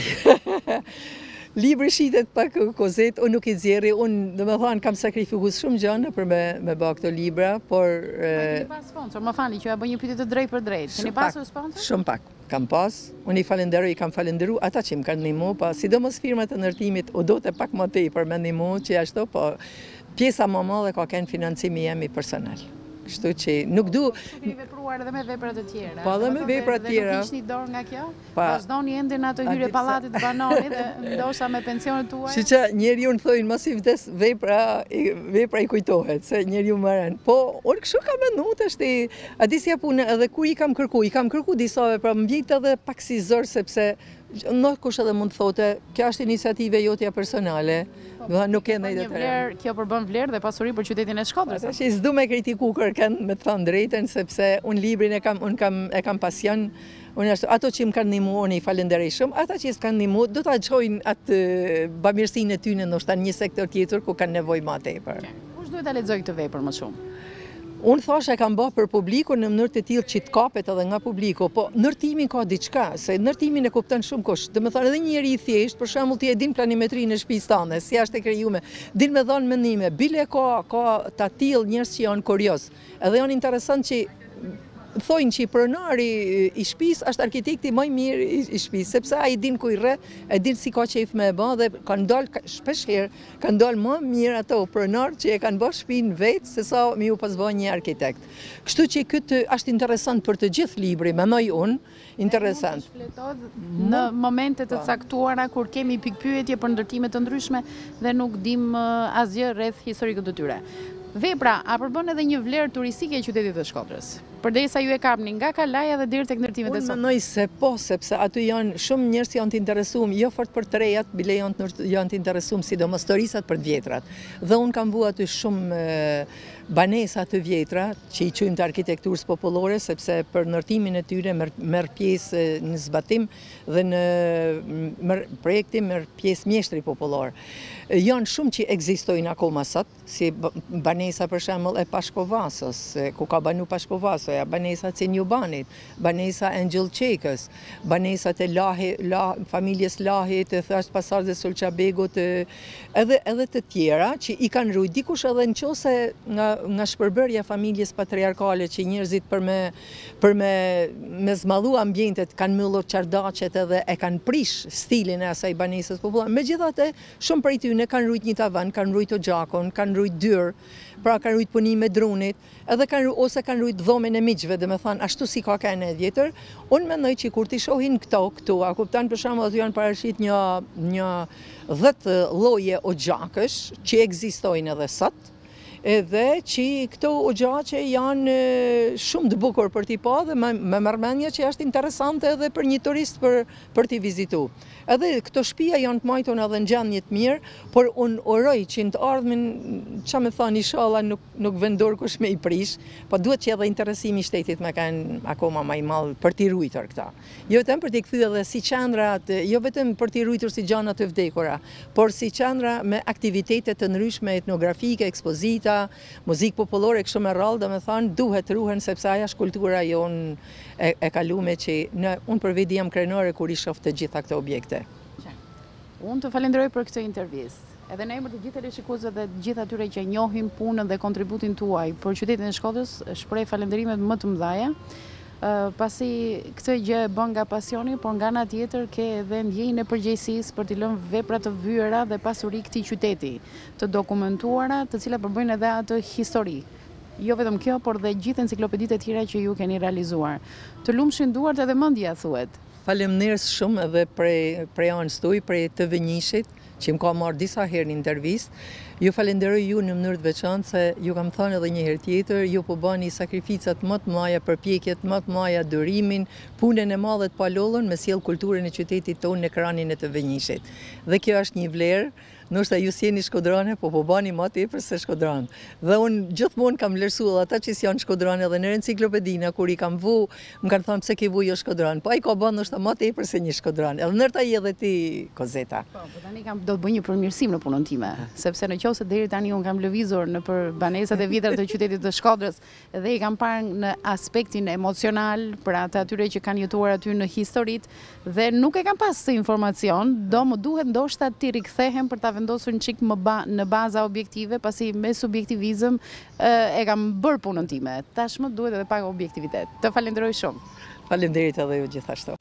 vinë? Libri shitet pak kozet, unë nuk i zjeri, unë dhe me thonë kam sakrifikus shumë gjana për me, me bë këto libra, por... Keni pas sponsor, më fali që ja bë një pyetje të drejt për drejt. Keni pasur sponsor? Shumë pak, kam pas, unë i falenderoj, i kam falenderu ata që më kanë ndihmu, pa sidomos firmat e ndërtimit, u do të pak më tej për me ndihmu, që ashtu, po pjesa më madhe ka qenë financimi jemi personal. Kështu që nuk du... Keni vepruar edhe me vepra të tjera. Po edhe me vepra të tjera. Dhe nuk ishni dorë nga kjo? Vazhdoni ende në ato hyrje pallatit të banonit dhe ndoshta me pensionet tuaja? Si që njeri unë thojnë masi vdes vepra, vepra i kujtohet, se njeri u mëren. Po, unë kështu kam mendu të shti, a disi ja punë edhe ku i kam kërku, i kam kërku disa vepra, më vjet edhe pak si zor, sepse në kush edhe mund të thote, kjo është iniciative jotja personale, nuk e ndaj detyrë. Kjo përbën vlerë dhe pasuri për qytetin e Shkodrës. Tash s'du me kritiku kërkën, me të thënë drejtën, sepse unë librin e kam, unë kam, e kam pasion, unë ashtu, ato që më kanë ndihmu, unë i falenderoj shumë, ata që s'kanë ndihmu, do ta çojnë atë bamirësinë e tyre ndoshta në një sektor tjetër ku kanë nevojë më tepër. Kush duhet ta lexojë këtë vepër më shumë? Unë thash e kam bërë për publiku në mënyrë të tillë që të kapet edhe nga publiku, po ndërtimi ka diçka, se ndërtimin e kupton shumë kush. Do të thonë edhe një njeri i thjesht, për shembull ti e din planimetrinë e shtëpisë tënde, si është e krijuar, din me dhënë mendime, bile ka ka ta tillë njerëz që janë kurioz. Edhe janë interesant që thojnë që pronari i shtëpisë është arkitekti më i mirë i shtëpisë, sepse ai din ku i rre, e din si ka qejf me e bë dhe kanë dalë shpesh herë, kanë dalë më mirë ato pronar që e kanë bërë shtëpinë vetë se sa mi u pas bë një arkitekt. Kështu që këtë është interesant për të gjithë libri, mendoj unë, interesant. Në momente të caktuara kur kemi pikpyetje për ndërtime të ndryshme dhe nuk dim asgjë rreth historikut të tyre. Vepra, a përbën edhe një vlerë turistike e qytetit të Shkodrës? Përderisa ju e kapni nga Kalaja dhe deri tek ndërtimet e sotme. Unë mendoj se po, sepse aty janë shumë njerëz që janë të interesuar, jo fort për të rejat, bile janë janë të interesuar sidomos turistat për të vjetrat. Dhe unë kam vu aty shumë banesa të vjetra që i quajmë të arkitekturës popullore, sepse për ndërtimin e tyre merr pjesë në zbatim dhe në projektim merr pjesë mjeshtri popullor. Janë shumë që ekzistojnë akoma sot, si banesa për shembull e Pashkovasës, ku ka banu Pashkovasoja, banesa e Cinjubanit, banesa Angel Çekës, banesat e Lahi, la, familjes Lahit, e thash pasardhës Sulçabegut, edhe edhe të tjera që i kanë rujt dikush edhe nëse nga nga shpërbërja familjes patriarkale që njerëzit për me për me me zmadhu ambientet kanë mbyllur çardaqet edhe e kanë prish stilin e asaj banesës popullore. Megjithatë, shumë prej tyre kanë rujt një tavan, kanë rujt gjakon, kanë rujt dyrë, pra kanë rujt punim me drunit, edhe kanë ose kanë rujt dhomën e miqve, dhe me thënë ashtu si ka kanë e vjetër. Unë mendoj që kur ti shohin këto këtu, a kupton për shembull aty janë parashit një një dhjetë lloje o gjakësh që ekzistojnë edhe sot. edhe që këto ogjace janë shumë të bukur për t'i pa dhe me mërmenja që është interesante edhe për një turist për, për t'i vizitu. Edhe këto shtëpia janë të majton edhe në gjendje të mirë, por unë uroj që në të ardhmen, që me thani inshallah nuk, nuk vendur kush me i prish, po duhet që edhe interesimi i shtetit me kanë akoma më i madh për t'i ruajtur këta. Jo vetëm për t'i kthyer edhe si qendrat, jo vetëm për t'i ruajtur si gjana të vdekura, por si qendra me aktivitete të ndryshme etnografike, ekspozita, muzikë popullore, kështu me radhë, domethënë duhet ruhen sepse ajo është kultura jonë e, e kalume që në, unë për vedi jam krenore kur i shoh të gjitha këto objekte. Unë të falenderoj për këtë intervistë. Edhe në emër të gjithë rishikuesve dhe të gjithë atyre që njohin punën dhe kontributin tuaj për qytetin e Shkodrës, shpreh falenderimet më të mëdha. Uh, pasi këtë gjë e bën nga pasioni, por nga ana tjetër ke edhe ndjenjën e përgjegjësisë për t'i lënë vepra të vyera dhe pasuri këtij qyteti, të dokumentuara, të cilat përbëjnë edhe atë histori. Jo vetëm kjo, por dhe gjithë enciklopeditë e tjera që ju keni realizuar. Të lumshin duart edhe mendja thuhet. Faleminderit shumë edhe prej prej anës tuaj, prej të Vënjishit, që më ka marrë disa herë në intervistë. Ju falenderoj ju në mënyrë të veçantë se ju kam thënë edhe një herë tjetër, ju po bani sakrificat më të mëdha, përpjekjet më të mëdha, durimin, punën e madhe të palollën me sjell kulturën e qytetit tonë në ekranin e të Vënjishit. Dhe kjo është një vlerë. Ndoshta ju s'jeni shkodrane, po po bani më tepër se shkodran. Dhe unë gjithmonë kam vlerësuar ata që janë shkodrane edhe në enciklopedina kur i kam vu, më kanë thënë pse ke vu jo shkodran. Po ai ka bën ndoshta më tepër se një shkodran. Edhe ndërta i edhe ti Kozeta. Po, po tani kam do të bëj një përmirësim në punën time, sepse nëse deri tani un kam lëvizur në për banesat e vjetra të qytetit të Shkodrës dhe i kam parë në aspektin emocional për ata atyre që kanë jetuar aty në historit dhe nuk e kam pas të informacion, do më duhet ndoshta ti rikthehem për ta vendosur një çik më ba, në baza objektive, pasi me subjektivizëm e kam bërë punën time. Tashmë duhet edhe pak objektivitet. Të falenderoj shumë. Faleminderit edhe ju gjithashtu.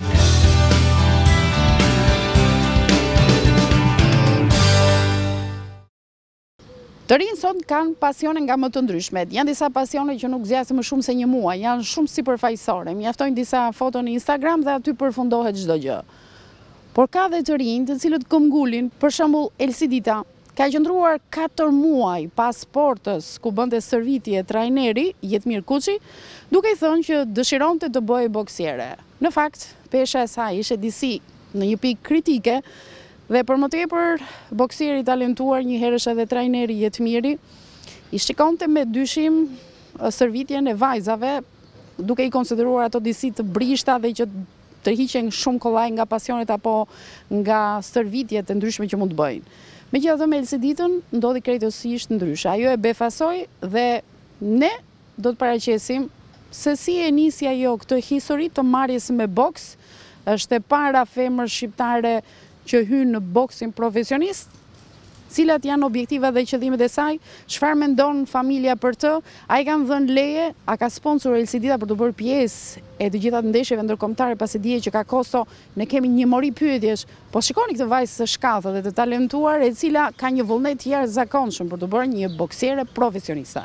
Të rinj sot kanë pasione nga më të ndryshmet. Janë disa pasione që nuk zgjasin më shumë se një muaj, janë shumë sipërfaqësore. Mjaftojnë disa foto në Instagram dhe aty përfundohet çdo gjë. Por ka dhe të rinj të cilët këmbgulin, për shembull Elsidita, ka qëndruar katër muaj pas portës ku bënte stërvitje trajneri Jetmir Kuçi, duke i thënë që dëshironte të bëhej boksiere. Në fakt, pesha e saj ishte disi në një pikë kritike dhe për më tepër boksieri i talentuar, një herësh edhe trajneri Jetmiri, i shikonte me dyshim stërvitjen e vajzave, duke i konsideruar ato disi të brishta dhe që të hiqen shumë kollaj nga pasionet apo nga stërvitjet e ndryshme që mund të bëjnë. Megjithatë me Elsiditën ndodhi krejtësisht ndryshe. Ajo e befasoi dhe ne do të paraqesim se si e nisi ajo këtë histori të marrjes me boks. Është e para femër shqiptare që hyn në boksin profesionist. Cilat janë objektivat dhe qëllimet e saj, çfarë mendon familja për të, a i kanë dhënë leje, a ka sponsor Elsidita për të bërë pjesë e të gjitha ndeshjeve ndërkombëtare pasi dije që ka kosto, ne kemi një mori pyetjesh, po shikoni këtë vajzë së shkallët dhe të talentuar e cila ka një vullnet të jashtëzakonshëm për të bërë një boksiere profesioniste.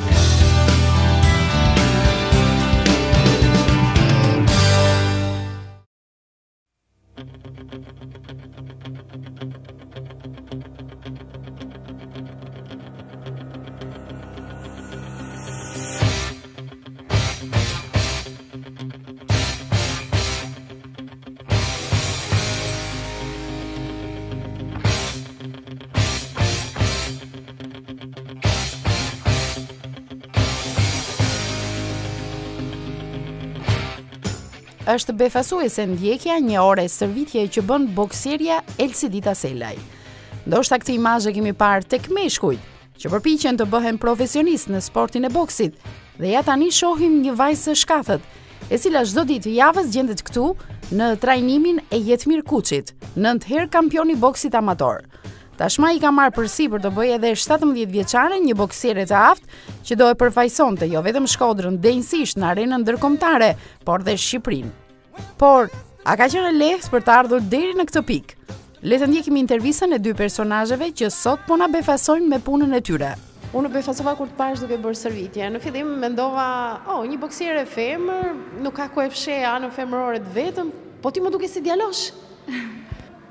Është befasuese ndjekja një ore stërvitje që bën boksierja Elsidita Selaj. Ndoshta këtë imazh e kemi parë tek meshkujt, që përpiqen të bëhen profesionist në sportin e boksit, dhe ja tani shohim një vajzë së shkathët, e cila çdo ditë të javës gjendet këtu në trajnimin e Jetmir Kuçit, nëntë herë kampion i boksit amator. Tashma i ka marrë përsi për të bëjë edhe shtatëmbëdhjetë vjeçare, një boksiere të aftë që do e përfaqësonte jo vetëm Shkodrën denjësisht në arenën ndërkombëtare, por dhe Shqipërinë. Por, a ka qenë lehtë për të ardhur deri në këtë pikë? Le të ndjekim intervistën e dy personazheve që sot po na befasojnë me punën e tyre. Unë befasova kur të pash duke bërë stërvitje. Në fillim mendova, oh, një boksiere femër, nuk ka ku e fsheh anën femërore të vetëm, po ti më duke si djalosh.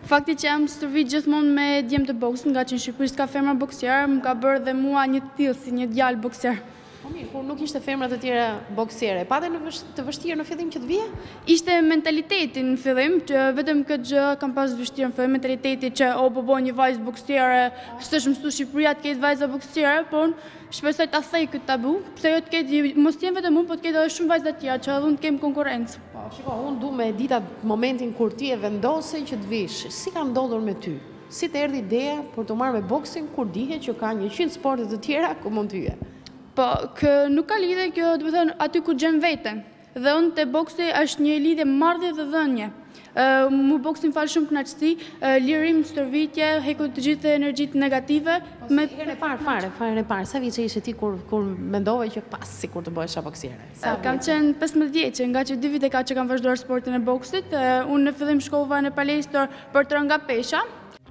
Fakti që jam stërvit gjithmonë me djemë të boksin, nga që në Shqipëri s'ka femra boksier, më ka bërë dhe mua një tillë si një djalë boksier. Po mirë, kur nuk ishte femra të tjera boksiere, patë në të vështirë në fillim që të vije? Ishte mentaliteti në fillim, që vetëm këtë gjë kam pas vështirë në fillim, mentaliteti që o po boj një vajzë boksiere, s'është mësu Shqipëria të ketë vajza boksiere, por shpresoj ta thej këtë tabu, pse jo të ketë mos të jenë vetëm unë, po të ketë edhe shumë vajza të tjera, që edhe unë të kem konkurrencë. Po, shiko, unë du me dita momentin kur ti e vendose që të vish, si ka ndodhur me ty? Si të erdhi ideja për të marrë me boksin kur dihe që ka njëqind sporte të tjera ku mund të hyje? Po, kë nuk ka lidhje kjo, do të thënë, aty ku gjen veten. Dhe unë te boksi është një lidhje marrëdhje dhe dhënie. Uh, mu boksin falë shumë kënaqësi, uh, lirim, stërvitje, heku të gjithë energjitë negative. Po, me... si herë e parë, fare, fare e parë, sa vjeç ishe ti kur, kur mendove që pas si kur të bëhesha boksiere? Uh, kam qenë pesëmbëdhjetë vjeçë, nga që dy vite ka që kam vazhduar sportin e boksit. Uh, unë në fillim shkova në palestër për të rënë nga pesha.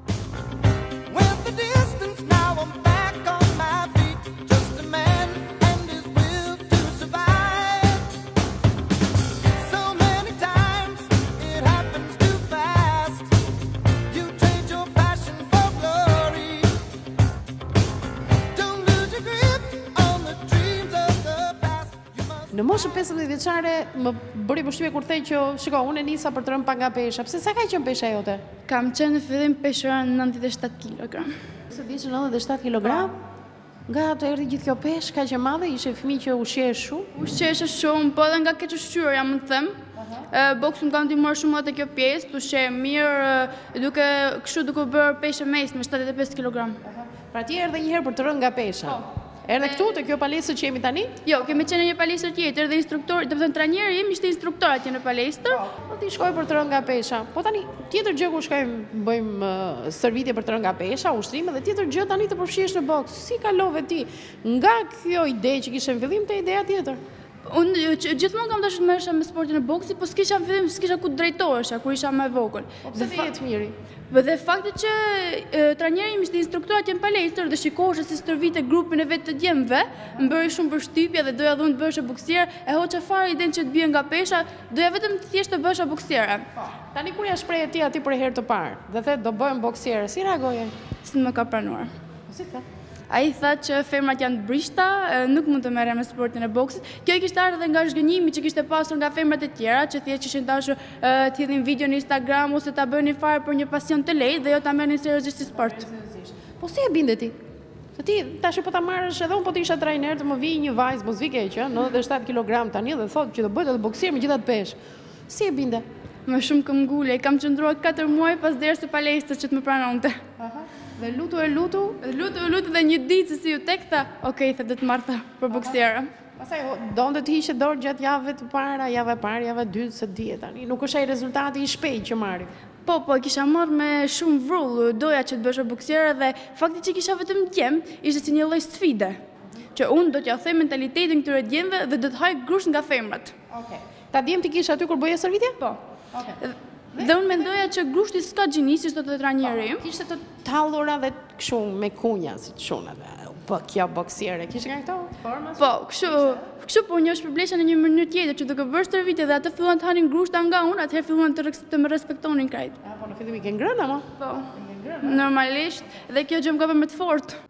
Në moshën pesëmbëdhjetë vjeçare më bëri përshtypje kur thej që shiko, unë e nisa për të rënë pa nga pesha. Pse sa ka qenë pesha jote? Kam qenë në fillim peshora nëntëdhjetë e shtatë kilogram. Se vishë nëntëdhjetë e shtatë kilogram? Nga të erdhi gjithë kjo peshë kaq e madhe, ishe fëmijë që ushqehesh shumë? Ushqehesh shumë, po edhe nga keq ushqyerja, më të them. Boksi më ka ndihmuar shumë atë kjo pjesë, të ushqej mirë, duke kështu duke bërë peshë mesme shtatëdhjetë e pesë kilogram. Pra ti erdhe një herë për të rënë nga pesha. Erdhe këtu te kjo palestër që jemi tani? Jo, kemi qenë në një palestër tjetër dhe instruktor, do të thënë trajneri im ishte instruktor atje në palestër. Po ti shkoj për të rënë nga pesha. Po tani tjetër gjë ku shkojmë bëjmë uh, stërvitje për të rënë nga pesha, ushtrime dhe tjetër gjë tani të përfshihesh në boks. Si kalove ti nga kjo ide që kishe në fillim te ideja tjetër? Unë gjithmonë kam dashur të merresha me sportin e boksit, po s'kisha në fillim, s'kisha ku të drejtohesha kur isha më e vogël. Po pse vjet miri? Dhe fakti që trajneri im ishte instruktor atje në palestër dhe shikohesha si stërvite grupin e vetë të djemve, më bëri shumë përshtypje dhe doja dhunë të bësha boksier, e hoqa fare idenë që të bie nga pesha, doja vetëm të thjesht të bësha boksiere. Tani kur ja shprehje ti aty për herë të parë, dhe the do bëhem boksiere, si reagoje? Si më ka pranuar. Si ka? Ai tha që femrat janë të brishta, nuk mund të merren me sportin e boksit. Kjo i kishte ardhur nga zhgënjimi që kishte pasur nga femrat e tjera, që thjesht ishin dashur të hidhin video në Instagram ose ta bënin fare për një pasion të lehtë dhe jo ta merrnin seriozisht si sport. Po si e binde ti? Se ti tash po ta marrësh edhe un po të isha trajner të më vijë një vajzë, mos vi keq, nëntëdhjetë e shtatë kilogram tani dhe thotë që do bëhet edhe boksier me gjithatë peshë. Si e binde? Më shumë këmbgule, kam qëndruar katër muaj pas derës së palestës që të më pranonte. Aha. Dhe lutu e lutu? Lutu e lutu dhe një ditë si ju tek tha, okej, tha, do të marr tha për boksiera. Pastaj donte të hiqe dorë gjatë javëve të para, java e parë, java e dytë, se dihet tani. Nuk është ai rezultati i shpejtë që marri. Po, po, kisha marrë me shumë vrull, doja që të bësha boksiera dhe fakti që kisha vetëm djem, ishte si një lloj sfide. Që unë do t'ja them mentalitetin këtyre djemve dhe do të haj grusht nga femrat. Okej. Ta djem ti kisha aty kur bëje stërvitje? Po. Okej. Dhe unë mendoja që grushti s'ka gjinisi, s'do të trajneri. Kishte të tallura dhe kështu me kunja, si të shuna dhe po kjo boksiere, kishte nga këto forma? Po, kështu, kështu po një shpërblesha në një mënyrë tjetër që duke bërë stërvitje dhe atë filluan të hanin grushta nga unë, atëherë filluan të, të më respektonin krejt. Ja, po në fillim i ke ngrënë, ama? Po, normalisht, dhe kjo gjë më ka bërë më të fortë.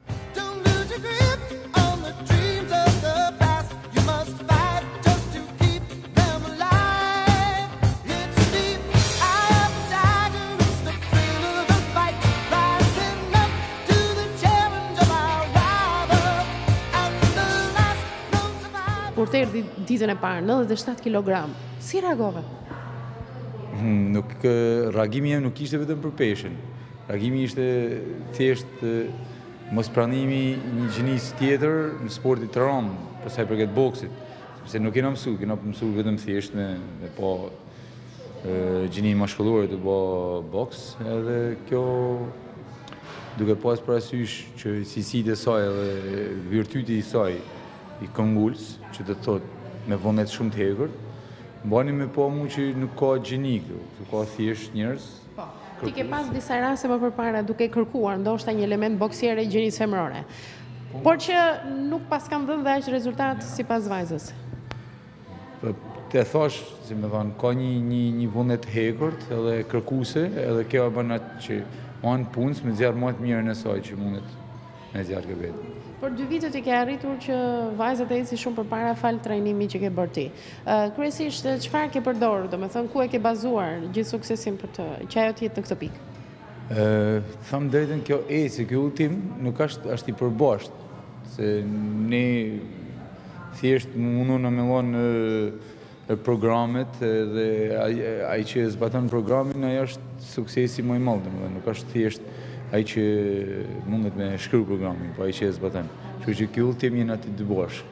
Kur të erdhi ditën e parë, nëntëdhjetë e shtatë kilogram, si reagove? Nuk, reagimi jem nuk ishte vetëm për peshën. Reagimi ishte thjesht mos pranimi një gjinis tjetër në sportit të rëndë, për sa i përket boksit. Sepse nuk kena mësu, kena mësu vetëm thjesht me, me po gjinin mashkulluar të bo boks, edhe kjo duke pas parasysh që cilësitë e saj dhe virtyti i saj i këngullës, që të thot me vullnet shumë të hegër, mbani me po mu që nuk ka gjeni këtu, që ka thjesht njerëz. Ti ke pas disa raste më përpara duke kërkuar ndoshta një element boksiere i gjenis femërore, por që nuk pas kam dhënë dhe aq rezultat sipas vajzës. të thash, si me thonë, ka një, një, një vullnet hekurt edhe kërkuse, edhe kjo e bën atë që anë punës me zjarë më të mirë në saj që mundet me zjarë këvet. Për dy vitet i ke arritur që vajzat e eci shumë për para falë trajnimi që ke bërë ti. Uh, Kryesisht, çfarë ke përdorur, do me thënë, ku e ke bazuar gjithë suksesin për të, që ajo t'jetë në këtë pikë? Uh, Thamë drejtën, kjo eci, kjo ultim, nuk është, është i përbashkët, se ne thjesht mundu në melon në programet dhe ai që zbaton programin, ajo është suksesi më i madh, domethënë nuk është thjesht ai që mundet me shkruaj programin, po ai që zbaton. Kështu që ky ultim janë aty dy bashkë.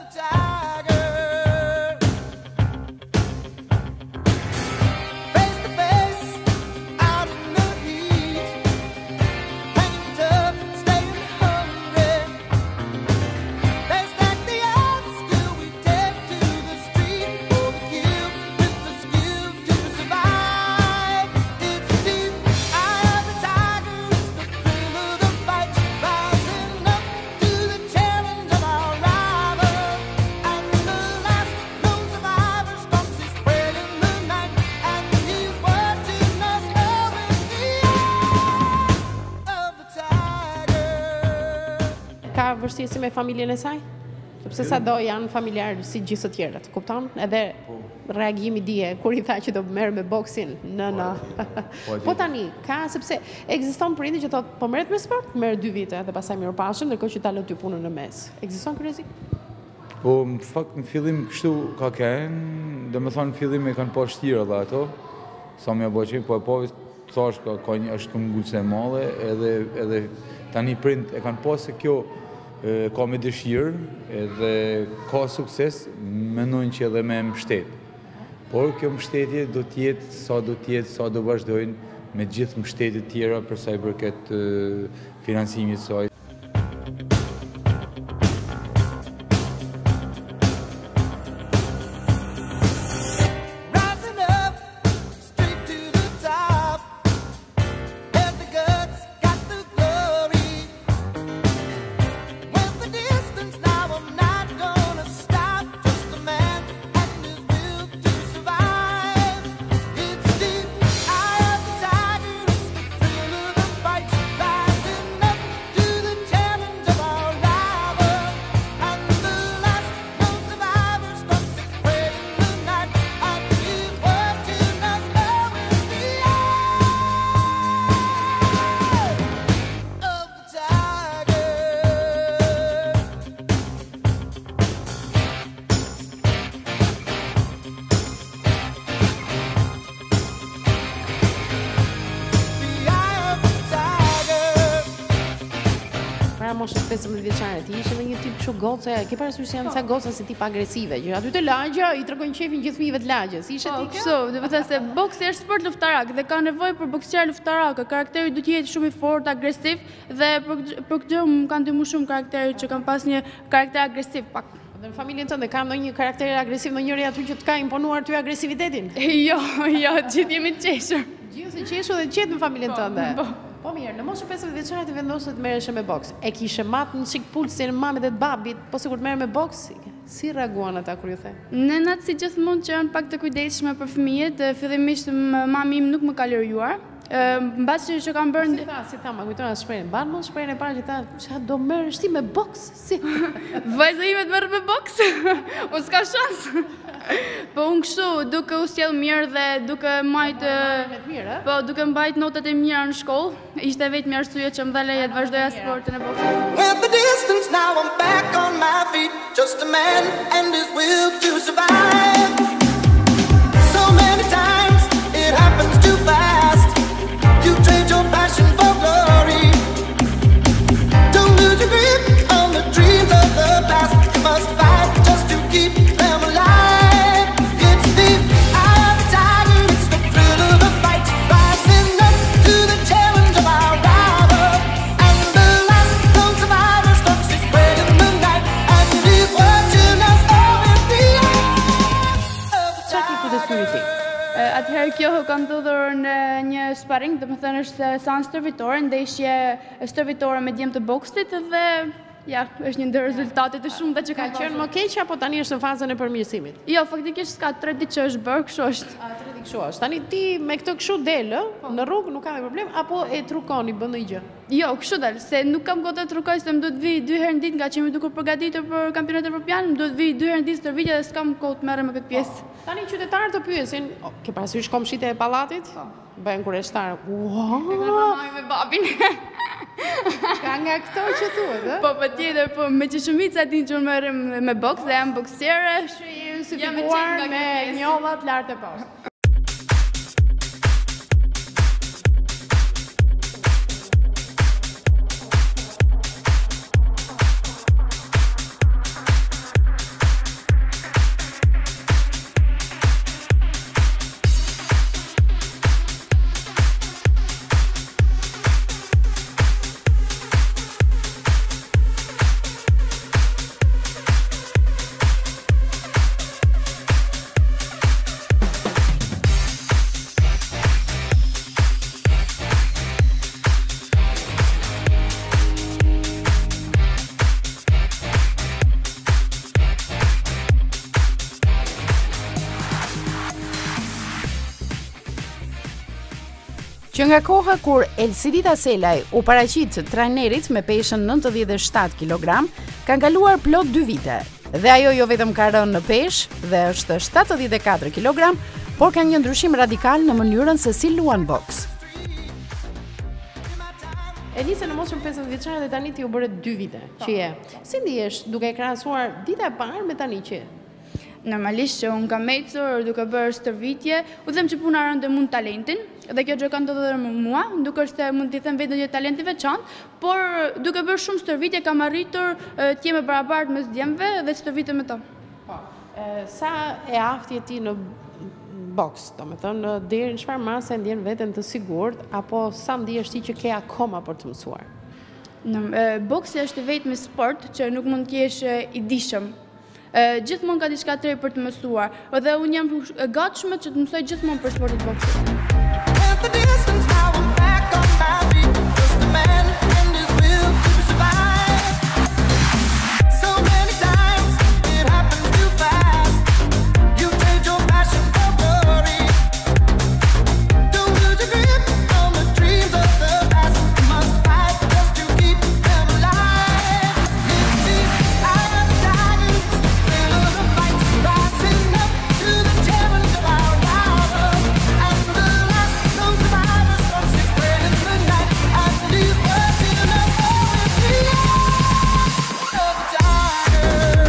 Ka vështirësi me familjen e saj? Sepse sa do janë familjarë si gjithë të tjerët, kupton? Edhe reagimi dje, kur i tha që do merr me boksin, në në. Po tani, ka, sepse ekziston prindi që thotë, po merret me sport, merr dy vite, dhe pastaj mirëpafshim, ndërkohë që ta lë ty punën në mes. Ekziston ky rrezik? Po, në fakt, në fillim kështu ka qenë, dhe me thonë në fillim e kanë pa shtirë edhe ato, sa me bëqin, po e po, thash ka, ka një është këmë ngulse e madhe, edhe, edhe tani prind e kanë pa se kjo ka me dëshirë edhe ka sukses, mendojnë që edhe me mbështet. Por kjo mbështetje do tjetë, sa do tjetë, sa do vazhdojnë me gjithë mbështetjet tjera për sa i përket financimit saj. Moshës pesëmbëdhjetë vjeçare, ti ishe dhe një tip kështu goce, ke parasysh se janë ca goca si tip agresive, që aty te lagja i tregojnë qefin gjithë fëmijëve të lagjës. Ishe ti kështu, do të thënë se boksi është sport luftarak dhe ka nevojë për boksier luftarak. Karakteri duhet të jetë shumë i fortë, agresiv dhe për për këtë më kanë ndihmuar shumë karakteri që kanë pas një karakter agresiv pak. Dhe në familjen tënde ka ndonjë karakter agresiv, ndonjëri aty që të ka imponuar ty agresivitetin? Jo, jo, gjithë jemi të qeshur. Gjithë të qeshur dhe qetë në familjen tënde. Po mirë, në moshën pesëmbëdhjetë vjeçare të vendosë të merreshe me boks. E kishe matë në çik pulsin mamet e të babit, po sikur të merre me boks, si reaguan ata kur ju the? Nënat si gjithmonë që janë pak të kujdesshme për fëmijët, fillimisht mami im nuk më ka lejuar. Mbasi që kam bërë... Si tha, si tha, ma kujtona shprehjen. Ban më shprehjen e parë që tha, çfarë do merresh ti me boks? Si? Vajza ime të merret me boks? O s'ka shans. Po unë kështu, duke u sjell mirë dhe duke mbajt Po, duke mbajt notat e mira në shkollë, ishte vetëm arsye që më dha leje të vazhdoja sportin e boksit. With the distance now I'm back on my feet, just a man and his will to survive. So many times it happens too fast. You trade your passion for glory. Don't lose your grip on the dreams of the past. You must fight just to keep them alive. It's the eye of the tiger, it's the thrill of the fight, rising up to the challenge of our rival. And the last lone survivor stalks his prey in the night, and he's watching us all in the eye of the tiger. Atëherë kjo ka ndodhur në një sparring, do të thënë është seancë stërvitore, ndeshje stërvitore me djem të boksit dhe Ja, është një ndër rezultatet e shumta që Ka ka qenë më keq apo tani është në fazën e përmirësimit? Jo, faktikisht s'ka tre ditë që është bërë, kështu është. A tre ditë kështu është. Tani ti me këtë kështu del, ë, në rrugë nuk ka me problem apo e trukoni bën ndonjë gjë? Jo, kështu dal, se nuk kam kohë të trukoj se më duhet vi dy herë në ditë nga që jemi duke përgatitur për kampionatin evropian, më duhet vi dy herë në ditë stërvitje dhe s'kam kohë të merrem me këtë pjesë. Tani qytetarët të pyesin, o, ke parasysh komshite e pallatit? Bëhen kureshtar. Wow! Me babin. Ka nga këto që thuhet, ë? Po, patjetër, po me që shumica din që unë merrem me boks dhe jam boksiere. Si Jam e figuar qenë nga me kjo pjesë. njollat lart e poshtë. Që nga koha kur Elsidita Selaj u paraqit trajnerit me peshën nëntëdhjetë e shtatë kilogram, kanë kaluar plot dy vite. Dhe ajo jo vetëm ka rënë në peshë dhe është shtatëdhjetë e katër kilogram, por ka një ndryshim radikal në mënyrën se si luan boks. Elisa në moshën pesëmbëdhjetë vjeçare dhe tani ti u bëre dy vite që je. Si ndihesh duke krahasuar dita e parë me tani që je? Normalisht që unë kam ecur duke bërë stërvitje, u them që puna rënde mund talentin, dhe kjo gjë ka ndodhur me mua, duke se mund t'i them vetë një talent i veçantë, por duke bërë shumë stërvitje kam arritur të jem e barabartë mes djemve dhe stërvitje me to. Po. Sa e aftë je ti në boks, domethënë deri në çfarë mase ndjen veten të sigurt apo sa ndihesh ti që ke akoma për të mësuar? Në boksi është vetëm sport që nuk mund të jesh i dishëm. Gjithmonë ka diçka të re për të mësuar, dhe unë jam e gatshme që të mësoj gjithmonë për sportin boksit. At the distance, now I'm back on my feet. Just a man and his will to survive. So many times it happens too fast. You trade your passion for glory. Don't lose your grip on the dreams of the past. You must fight just to keep them alive. It's me, I am tired. Still of the fight, rising up to the challenge of our hour. And the last known survivors from six spread in the night. At least words you know with the eye of a tiger.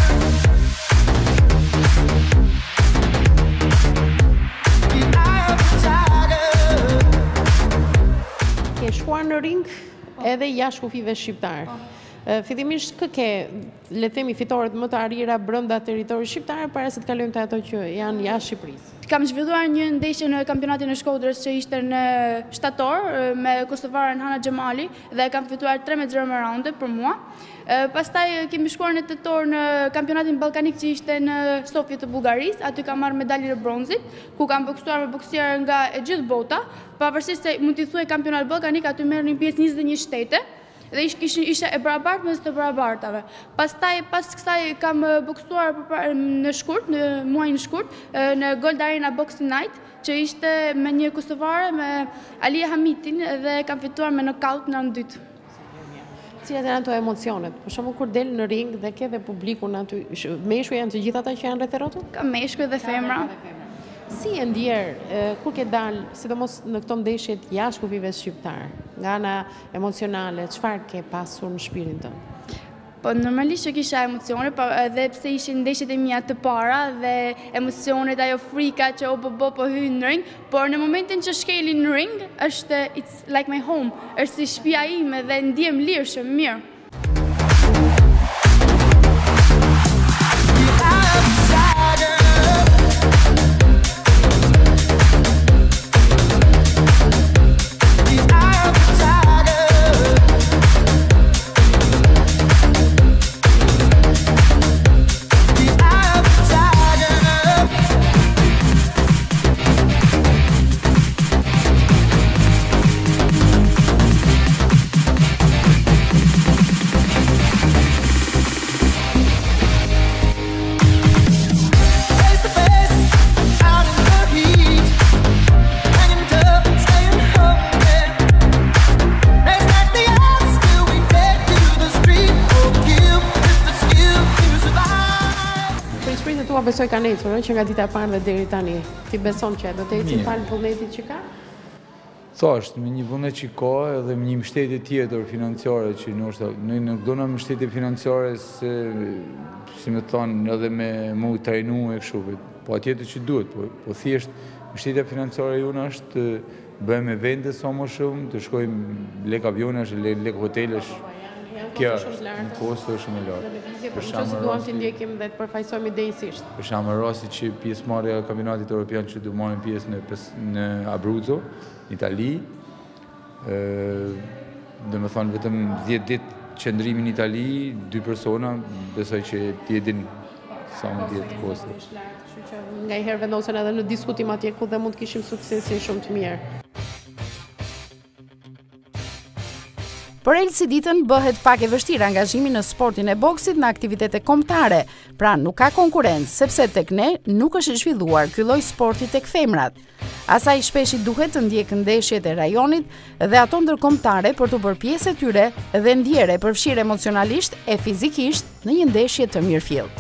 The eye of a tiger. Ke shkuar në ring edhe jashtë kufive shqiptar. Fillimisht kë ke, le të themi, fitoret më të arrira brenda territorit shqiptar para se të kalojmë te ato që janë jashtë Shqipërisë. Kam zhvilluar një ndeshje në kampionatin e Shkodrës që ishte në shtator me kosovaren Hana Xhemali dhe kam fituar tre me zero me raunde për mua. Pastaj kemi shkuar në tetor në kampionatin ballkanik që ishte në Sofje të Bullgarisë, aty kam marrë medaljen e bronzit, ku kam boksuar me boksier nga e gjithë bota, pavarësisht se mund t'i thuaj kampionat ballkanik, aty merrnin pjesë njëzet e një shtete. Dhe ishte e barabartë mes të barabartave. Pastaj pas kësaj kam boksuar në shkurt, në muajin shkurt, në Gold Arena Boxing Night, që ishte me një kosovare me Alia Hamitin dhe kam fituar me knockout në anën dytë. Cilat janë ato emocionet? Për shembull kur del në ring dhe ke dhe publikun aty, meshkuj janë të gjithë ata që janë rreth rrotut? Ka meshkuj dhe femra. Si e ndjerë, kur ke dalë, sidomos në këto ndeshjet jashtë kufive shqiptar, nga ana emocionale, çfarë ke pasur në shpirtin tënd? Po normalisht që kisha emocione, edhe pse ishin ndeshjet e mia të para dhe emocionet, ajo frika që o bo po hy në ring, por në momentin që shkeli në ring, është it's like my home, është si shtëpia ime dhe ndiem lirshëm, mirë. besoj ka necur, që nga dita e parë dhe deri tani. Ti beson që do të ecë fal vullnetit që ka? Thashtë, me një vullnet që ka edhe me një mbështetje tjetër financiare që nështë, ne nuk do në mbështetje financiare se, si me thonë, edhe me mu trajnu e kështu, po atjetër që duhet, po, po thjesht, mbështetja financiare jona është bëjmë evente sa më shumë, të shkojmë lek avionesh, lek hotelesh, kjo në kosto është shumë e lartë. Për shembull, duam të ndjekim dhe të përfaqësojmë idejisisht. Për shembull, rasti që pjesëmarrja e kampionatit evropian që do marrim pjesë në në Abruzzo, në Itali, ë, do të thonë vetëm dhjetë ditë qëndrimi në Itali, dy persona, besoj që ti e din sa mund të jetë kosto. Nga i herë vendosen edhe në diskutim atje ku dhe mund të kishim suksesin shumë të mirë. Për Elciditën bëhet pak e vështirë angazhimi në sportin e boksit në aktivitete kombëtare, pra nuk ka konkurrencë, sepse tek ne nuk është i zhvilluar ky lloj sporti tek femrat. Asaj shpesh i duhet të ndjekë ndeshjet e rajonit dhe ato ndërkombëtare për të bërë pjesë e tyre dhe ndjere përfshirë emocionalisht e fizikisht në një ndeshje të mirëfillt.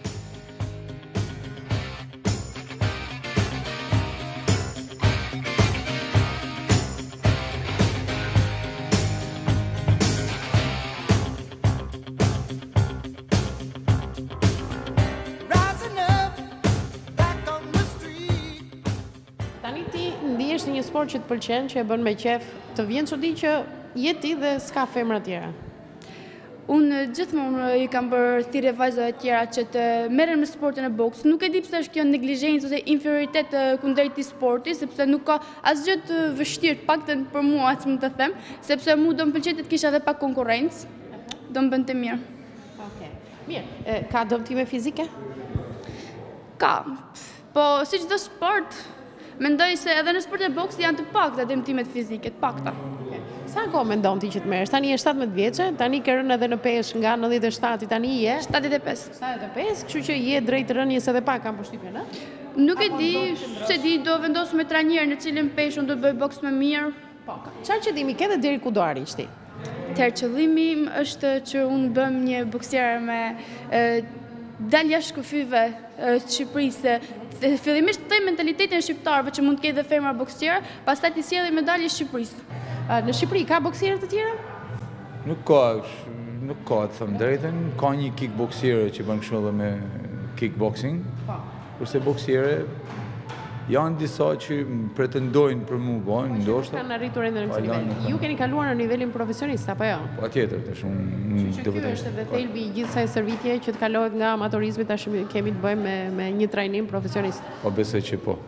Në një sport që të pëlqen, që e bën me qef, të vjen çudi që je ti dhe s'ka femra tjera? Unë gjithmonë i kam bërë thirrje vajzave të tjera që të merren me sportin e boksit. Nuk e di pse është kjo neglizhencë ose inferioritet kundrejt këtij sporti, sepse nuk ka asgjë të vështirë, paktën për mua, që mund të them, sepse mua do më pëlqente të kisha edhe pak konkurrencë, do më bënte mirë. Okej. Mirë, ka dëmtime fizike? Ka. Po si çdo sport, mendoj se edhe në sport e boksit janë të pakta dëmtimet fizike, të pakta. Sa kohë mendon ti që të merresh? Tani je shtatëmbëdhjetë vjeçe, tani ke rënë edhe në peshë nga nëntëdhjetë e shtatë, tani je shtatëdhjetë e pesë. shtatëdhjetë e pesë, kështu që je drejt rënies edhe pak kam përshtypjen, ë? Nuk e di, se di do vendos me trajner në cilin peshë unë do të bëj boks më mirë. Po, çfarë qëllimi ke dhe deri ku do arrish ti? Tërë qëllimi është që unë bëm një boksiere me dal jashtë kufive të Shqipërisë. Fillimisht të mentalitetin e shqiptarëve që mund të ketë dhe femra boksiere, pastaj të sjellë medalje Shqipërisë. Në Shqipëri ka boksierë të tjera? Nuk ka, nuk ka të them drejtën, ka një kickboksiere që bën kështu edhe me kickboxing. Po. Kurse boksiere janë disa që pretendojnë për mua, bën, ndoshta. Kanë arritur ende në këtë nivel. Ju keni kaluar në nivelin profesionist apo jo? Patjetër, tash unë do të them. Ky është edhe thelbi i gjithë kësaj shërbitje që të kalohet nga amatorizmi tash kemi të bëjmë me me një trajnim profesionist. Po besoj që po.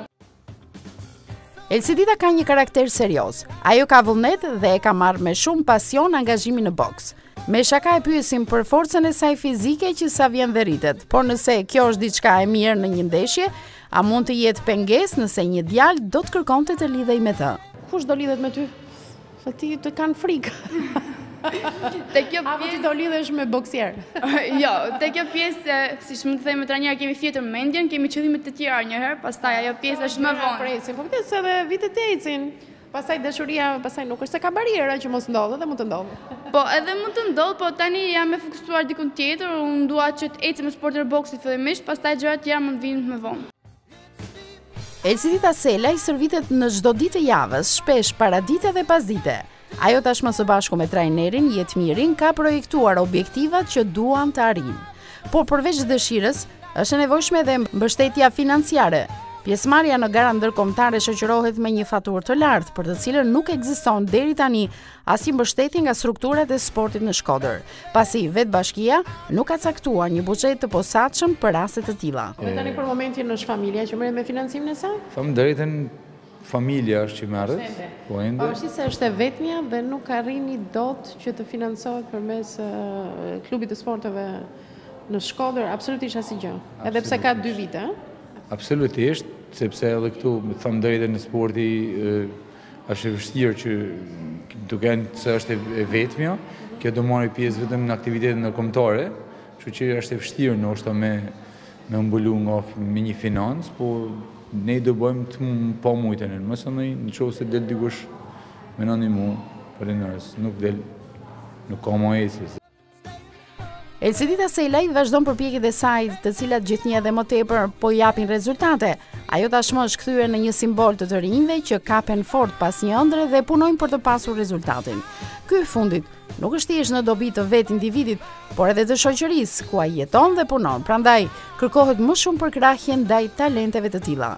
Elcidita ka një karakter serioz. Ajo ka vullnet dhe e ka marrë me shumë pasion angazhimin në boks. Me shaka e pyesim për forcën e saj fizike që sa vjen dhe rritet, por nëse kjo është diçka e mirë në një ndeshje, a mund të jetë pengesë nëse një djalë do të kërkonte të lidhej me të? Kush do lidhet me ty? Se ti të kanë frikë. Te kjo Apo ti do lidhesh me boksier? Jo, te kjo pjesë, siç mund të themi trajner, kemi fjetër mendjen, kemi qëllime të tjera një herë, pastaj ajo pjesë është më vonë. Presim, po vetë se edhe vitet ecin. Pastaj dashuria, pastaj nuk është se ka bariera që mos ndodhë dhe mund të ndodhë. Po, edhe mund të ndodhë, po tani jam e fokusuar dikun tjetër, unë dua që të ecim me sportin e boksit fillimisht, pastaj gjërat tjera mund vinë më vonë. Elcidita Selaj shërbitet në çdo ditë të javës, shpesh paradite dhe pasdite. Ajo tashmë së bashku me trajnerin Jetmirin ka projektuar objektivat që duan të arrijnë. Por përveç dëshirës, është e nevojshme edhe mbështetja financiare. Pjesëmarrja në gara ndërkombëtare shoqërohet me një faturë të lartë, për të cilën nuk ekziston deri tani asnjë mbështetje nga strukturat e sportit në Shkodër, pasi vetë bashkia nuk ka caktuar një buxhet të posaçëm për raste të tilla. Dhe tani për momentin është familja që merret me financimin e saj? Them drejtën, familja është që merret, po ende. Po është se është e vetmja dhe nuk arrini dot që të financohet përmes klubit të sporteve në Shkodër, absolutisht asgjë. Edhe pse ka dy vite, ëh? Absolutisht, sepse edhe këtu, me thëmë drejtën në sporti, është e vështirë që duke se është e vetmja, kjo do marrë pjesë vetëm në aktivitetin ndërkombëtare, kështu që është e vështirë ndoshta me me mbulu nga me një financë, po ne do bëjmë të pa mujtën, mësë në në qovë se del dikush me në një mu, për e nërës, nuk del, nuk ka ma esi. Elsedita Selaj vazhdon përpjekjet e saj, të cilat gjithnjë edhe më tepër po japin rezultate. Ajo tashmë është kthyer në një simbol të të rinjve që kapen fort pas një ëndre dhe punojnë për të pasur rezultatin. Ky fundit nuk është thjesht në dobi të vet individit, por edhe të shoqërisë ku ai jeton dhe punon. Prandaj kërkohet më shumë përkrahje ndaj talenteve të tilla.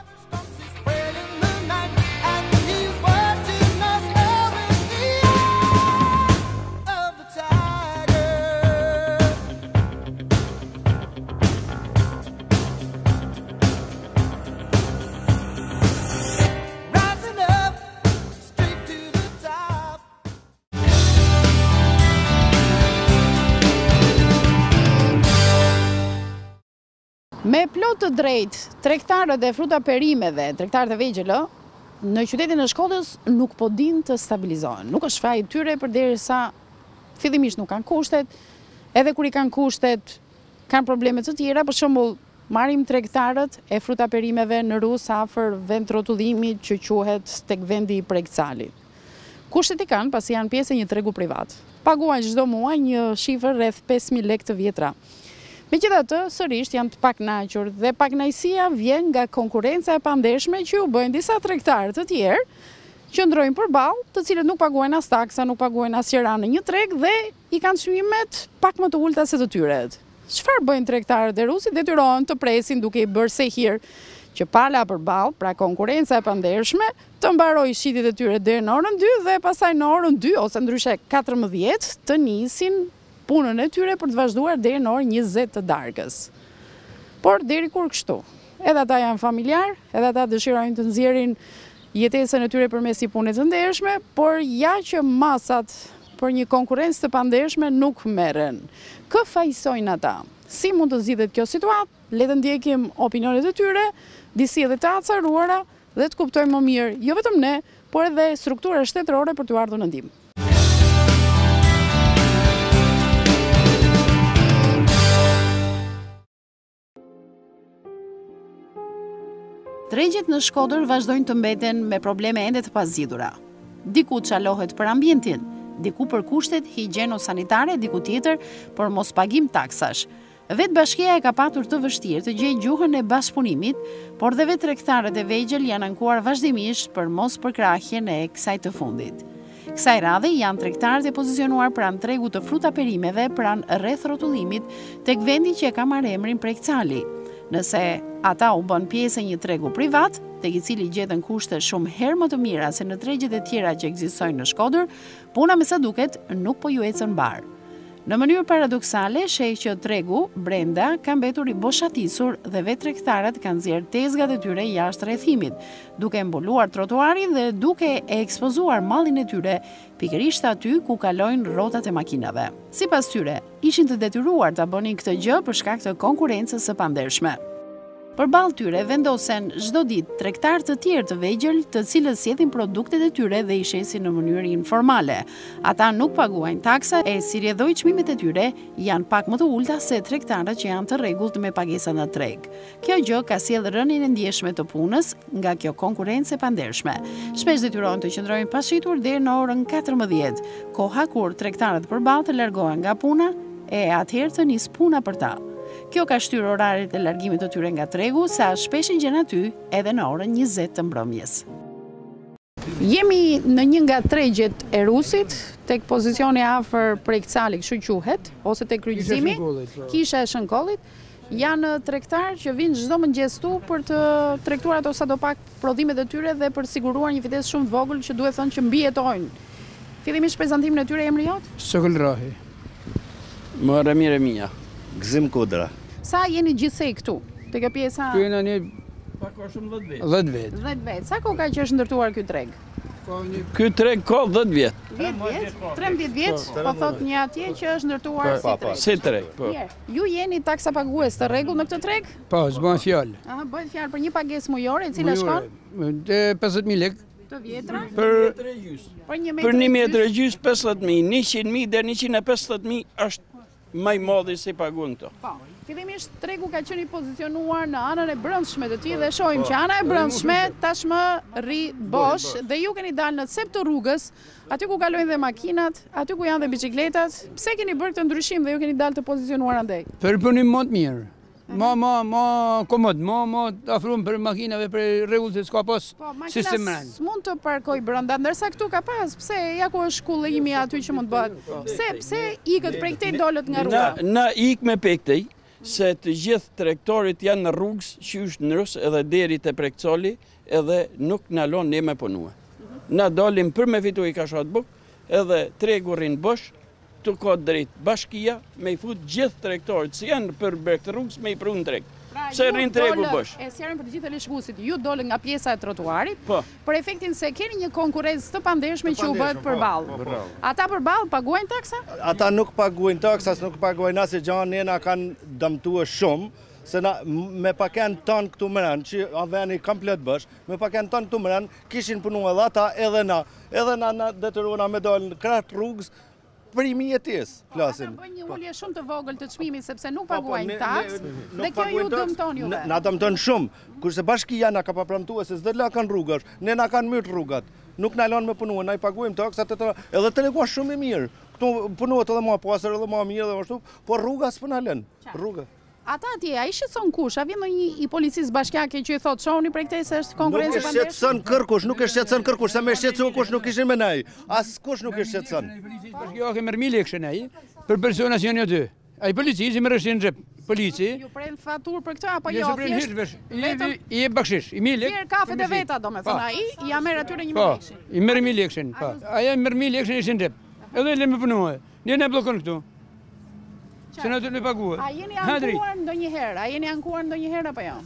Me plot të drejt, tregtarët e fruta perimeve, tregtarët e vegjël, në qytetin e Shkodrës nuk po din të stabilizohen. Nuk është faji tyre përderisa fillimisht nuk kanë kushtet, edhe kur i kanë kushtet, kanë probleme të tjera, për shembull, marrim tregtarët e fruta perimeve në Rus afër vend rrotullimit që quhet tek vendi i Pregcalit. Kushtet i kanë pasi janë pjesë e një tregu privat. Paguajnë çdo muaj një shifër rreth pesë mijë lekë të vjetra. Megjithatë, sërish janë të pakënaqur dhe pakënaqësia vjen nga konkurenca e pandeshme që u bëjnë disa tregtarë të tjerë që ndrojnë përballë, të cilët nuk paguajnë as taksa, nuk paguajnë as qira në një treg dhe i kanë çmimet pak më të ulta se të tyret. Çfarë bëjnë tregtarët e Rusit? Detyrohen të presin duke i bërë sehir që pala përballë, pra konkurenca e pandeshme, të mbarojë shitjet e tyre deri në orën dy dhe pastaj në orën dy ose ndryshe katërmbëdhjetë të nisin punën e tyre për të vazhduar deri në orën njëzet të darkës. Por deri kur kështu? Edhe ata janë familjar, edhe ata dëshirojnë të nxjerrin jetesën e tyre përmes një pune të ndershme, por ja që masat për një konkurrencë të pandeshme nuk merren. Kë fajsojnë ata? Si mund të zgjidhet kjo situatë? Le të ndjekim opinionet e tyre, disi edhe të acaruara dhe të kuptojmë më mirë, jo vetëm ne, por edhe struktura shtetërore për t'u ardhur në ndihmë. Tregjet në Shkodër vazhdojnë të mbeten me probleme ende të pazgjidhura. Diku çalohet për ambientin, diku për kushtet higjieno-sanitare, diku tjetër për mospagim taksash. Vetë bashkia e ka patur të vështirë të gjejë gjuhën e bashkëpunimit, por dhe vetë tregtarët e vegjël janë ankuar vazhdimisht për mos përkrahjen e kësaj të fundit. Kësaj radhe janë tregtarët e pozicionuar pranë tregut të fruta perimeve pranë rreth rrotullimit tek vendi që e ka marrë emrin Pregcali. Nëse ata u bën pjesë e një tregu privat, tek i cili gjeten kushte shumë herë më të mira se në tregjet e tjera që ekzistojnë në Shkodër, puna me sa duket nuk po ju ecën mbar. Në mënyrë paradoksale, sheh që tregu brenda ka mbetur i boshatisur dhe vetë tregtarët kanë nxjerrë tezgat e tyre jashtë rrethimit, duke mbuluar trotuarin dhe duke e ekspozuar mallin e tyre pikërisht aty ku kalojnë rrotat e makinave. Sipas tyre, ishin të detyruar ta bënin këtë gjë për shkak të konkurrencës së pandershme. Përballë tyre vendosen çdo ditë tregtarë të tjerë të vegjël, të cilët sjellin produktet e tyre dhe i shesin në mënyrë informale. Ata nuk paguajnë taksa e si rrjedhoi çmimet e tyre janë pak më të ulta se tregtarët që janë të rregullt me pagesat në treg. Kjo gjë ka sjellë rënien e ndjeshme të punës nga kjo konkurrencë e pandershme. Shpesh detyrohen të qëndrojnë pashitur deri në orën katërmbëdhjetë, koha kur tregtarët përballë të largohen nga puna e atëherë të nis puna për ta. Kjo ka shtyrë oraret e largimit të tyre nga tregu, sa shpesh i gjen aty edhe në orën njëzet të mbrëmjes. Jemi në një nga tregjet e Rusit, tek pozicioni afër Pregcalit, kështu quhet, ose tek kryqëzimi, kisha e Shënkollit. Janë tregtarë që vinë çdo mëngjes tu për të tregtuar ato sadopak prodhimet e tyre dhe për siguruar një fites shumë të vogël që duhet thënë që mbijetojnë. Fillimisht prezantimin e tyre, emri jot? Sokol Rahi. Më Ramir Emia, Gzim Kodra. Sa jeni gjithsej këtu? Te kjo pjesa? Këtu jena një Pak ka shumë dhjetë vjet. dhjetë vjet. dhjetë vjet. Sa kohë ka që është ndërtuar ky treg? Ky treg ka dhjetë vjet. dhjetë vjet? trembëdhjetë vjet? Po thot një atje që është ndërtuar si treg. Si treg, po. Mirë. Ju jeni taksa pagues të rregull në këtë treg? Po, s'bën fjalë. Aha, bëhet fjalë për një pagesë mujore e cila shkon Te pesëdhjetë mijë lekë. të vjetra Për për një metër. për një metër e gjys pesëdhjetë mijë, njëqind mijë deri njëqind e pesëdhjetë mijë është më i madhi si paguën këto. Po, fillimisht tregu ka qenë i pozicionuar në anën e brendshme të tij dhe shohim që ana e brendshme tashmë rri bosh dhe ju keni dalë në cep të rrugës, aty ku kalojnë dhe makinat, aty ku janë dhe biçikletat. Pse keni bërë këtë ndryshim dhe ju keni dalë të pozicionuar andej? Për punim më të mirë. Ma, ma, ma komod, ma, ma afrum për makinave, për rregull se s'ka pas sistem rënd. Po, makina s'mund të parkoj brenda, ndërsa këtu ka pas, pse, ja ku është shkollimi aty që mund të bëhet. Pse, pse ikët prej këtej dolët nga rruga? Na, na ik me prej këtej, se të gjithë trektorit janë në rrugës që është nërës edhe deri të Prekcoli edhe nuk në lonë ne me punua. Na dalim për me fitu i kashat buk edhe tregu rinë bosh, të ka drejt bashkia me i fut gjithë trektorit që janë për brek të rrugës me i prunë treg. Pse rinë tregu bosh? E sjarën për të gjithë leshkusit, ju dole nga pjesa e trotuarit, po, për efektin se keni një konkurrencë të pandeshme që u bëhet përballë. Ata përballë paguajnë taksa? Ata nuk paguajnë taksa, nuk paguajnë asë gjanë, ne na kanë dëmtuar shumë, se na me paken ton këtu mëran, që aveni komplet bësh, me paken ton këtu mëran, kishin punu edhe ata edhe na, edhe na, na detyruana me dalë në krah rrugës, për i mjetës, flasim. Ata bëjnë një ulje shumë të vogël të çmimit sepse nuk paguajnë taks, dhe kjo ju dëmton juve. Na dëmton shumë, kurse bashkia na ka papremtuar se s'do la kanë rrugash, ne na kanë myt rrugat. Nuk na lënë me punuar, na i paguajmë taksat e tëra, edhe treguar shumë i mirë. Këtu punohet edhe më pasër edhe më mirë dhe ashtu, por rruga s'po na lën. Rruga. Ata atje, a i shqetëson kush? A vjen ndonjë i policisë bashkiake që i thotë shoni prej këtej se është konkurrencë pandeshme? Nuk e shqetëson kërkush, nuk e shqetëson kërkush, sa me shqetëson kush nuk ishin me nej. As kush nuk e shqetëson. Policisë bashkiake merr mijë lekë nej për persona që janë aty. Ai policisë merr në xhep. Polici. Ju pren faturë për këtë apo jo? I i e bakshish, i mijë lekë. Fier kafet e veta domethënë ai, ja merr atyre një mijë lekë. Po, i merr mijë lekë, po. Ai merr mijë lekë në xhep. Edhe le më punoje. Ne na bllokon këtu. Se në të në paguë. A jeni ankuar ndonjëherë? A jeni ankuar ndonjëherë apo jo?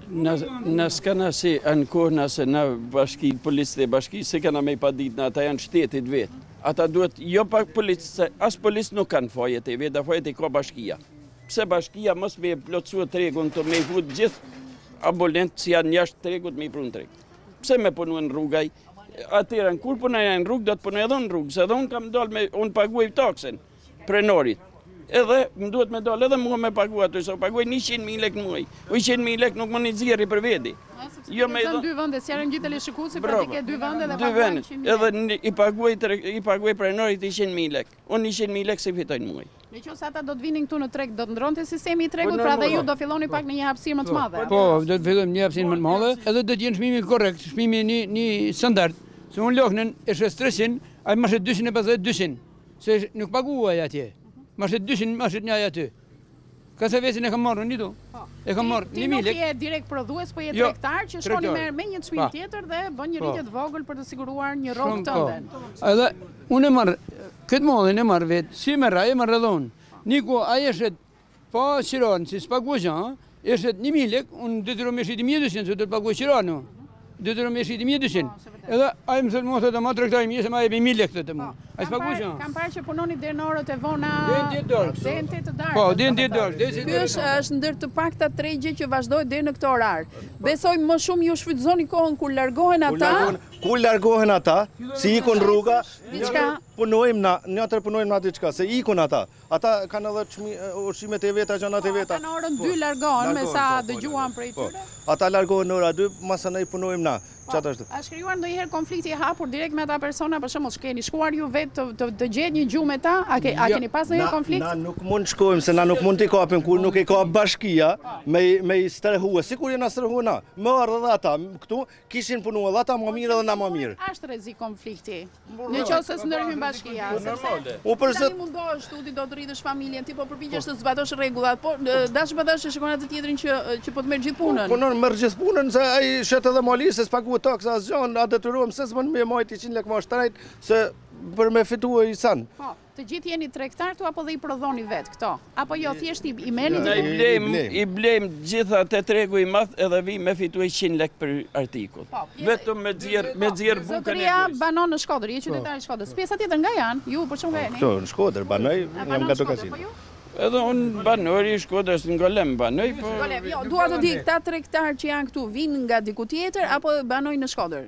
Në s'kana si ankuar nëse në bashki, policë dhe bashki, se kana me i padit në ata janë shtetit vetë. Ata duhet, jo pak policë, se as policë nuk kanë fajet e vetë, a fajet e ka bashkia. Pse bashkia mos me plotësua tregun të me i fut gjithë abolent që janë jashtë tregut me i prunë treg. Pse me punu në rrugaj? Atëra, kur punaj në rrugë, do të punaj edhe në rrugë, se edhe unë kam dalë me, unë paguaj taksen, prenorit. Edhe më duhet me dalë edhe mua me pagu ato, se paguaj njëqind mijë lekë në muaj. njëqind mijë lekë nuk më një zjeri për vedi. Jo me edhe dy vende, si janë gjithë leshikuesi, pra ti ke dy vende dhe paguaj njëqind mijë. Edhe i paguaj i paguaj prenorit njëqind mijë lekë. Unë njëqind mijë lekë se fitoj në muaj. Në qoftë se ata do të vinin këtu në treg, do të ndronte sistemi i tregut, pra dhe ju do filloni pak në një hapësirë më të madhe. Po, do të fillojmë një hapësirë më të madhe, edhe do të jenë çmimi korrekt, çmimi një një standard. Se unë loknën e shes treqind, ai më shet dyqind e pesëdhjetë dyqind, se nuk paguaj atje. Ma shet dyqind, ma shet njaj aty. Ka se vesin e kam marrë në një tu. E kam marrë një mijë lekë. Ti nuk je direkt prodhues, po je tregtar që shkoni merr me një çmim tjetër dhe bën një rritje të vogël për të siguruar një rrogë tënde. Edhe unë e marr këtë mollin e marr vetë, si me raj e marr edhe unë. Niku ai eshet pa qiron, si s'paguaj gjë, eshet një mijë lekë, unë detyro me shit një mijë e dyqind, se do të paguaj qironu. Detyro me shit një mijë e dyqind. Edhe ai më thotë mua thotë ma tregtari mirë se ma jepi mijë lekë këtë mua. Ai s'paguaj gjë. Kam parë që punoni deri në orët e vona. Deri në darkë. Deri në tetë darkë. Po, deri në darkë. Ky është është ndër të pakta tregje që vazhdojnë deri në këtë orar. Besoj më shumë ju shfrytëzoni kohën kur largohen ata. Kur largohen ata, si ikun rruga, diçka punojmë na, njëtër punojmë na diçka, se ikun ata. Ata kanë edhe ushqimet e veta, gjanat e veta. Ata në orën dy largohen, me sa dëgjuan prej tyre. Ata largohen në ora dy, masa ne punojmë na. A shkrijuar ndonjëherë konflikti i hapur direkt me ata persona, për shembull, keni shkuar ju vetë të të gjetë një gjumë me ta? A ke a keni pas ndonjë konflikt? Na nuk mund shkojmë se na nuk mund t'i kapim kur nuk e ka bashkia me me strehue. Sikur jena strehuar na. Më ardhë edhe ata këtu kishin punuar ata më mirë edhe na më mirë. Është rrezik konflikti. Në qoftë se s'ndërhyn bashkia, sepse u përse tani mundohesh studi do të rritësh familjen, ti po përpiqesh të zbatosh rregullat, po dash më dash shikon atë tjetrin që që po të merr gjithë punën. Punon merr gjithë punën se ai shet edhe mali se s'paguhet taksa asgjë, a detyruam se s'mund më marr njëqind lekë më shtrejt se për me fituar i san. Po, të gjithë jeni tregtar këtu apo dhe i prodhoni vetë këto? Apo jo thjesht i merrni Ne i blejm, i blejm gjitha te tregu i madh edhe vi me fituaj njëqind lekë për artikull. Vetëm me xhir, me xhir bukën e. Zotëria banon në Shkodër, je qytetari i Shkodrës. Pjesa tjetër nga janë? Ju për çfarë jeni? Këtu në Shkodër banoj, jam nga Tokacin. Edhe unë banori i Shkodrës në Golem banoj, po... Golem, jo, dua të di, këta tregtar që janë këtu vinë nga diku tjetër apo banojnë në Shkodër?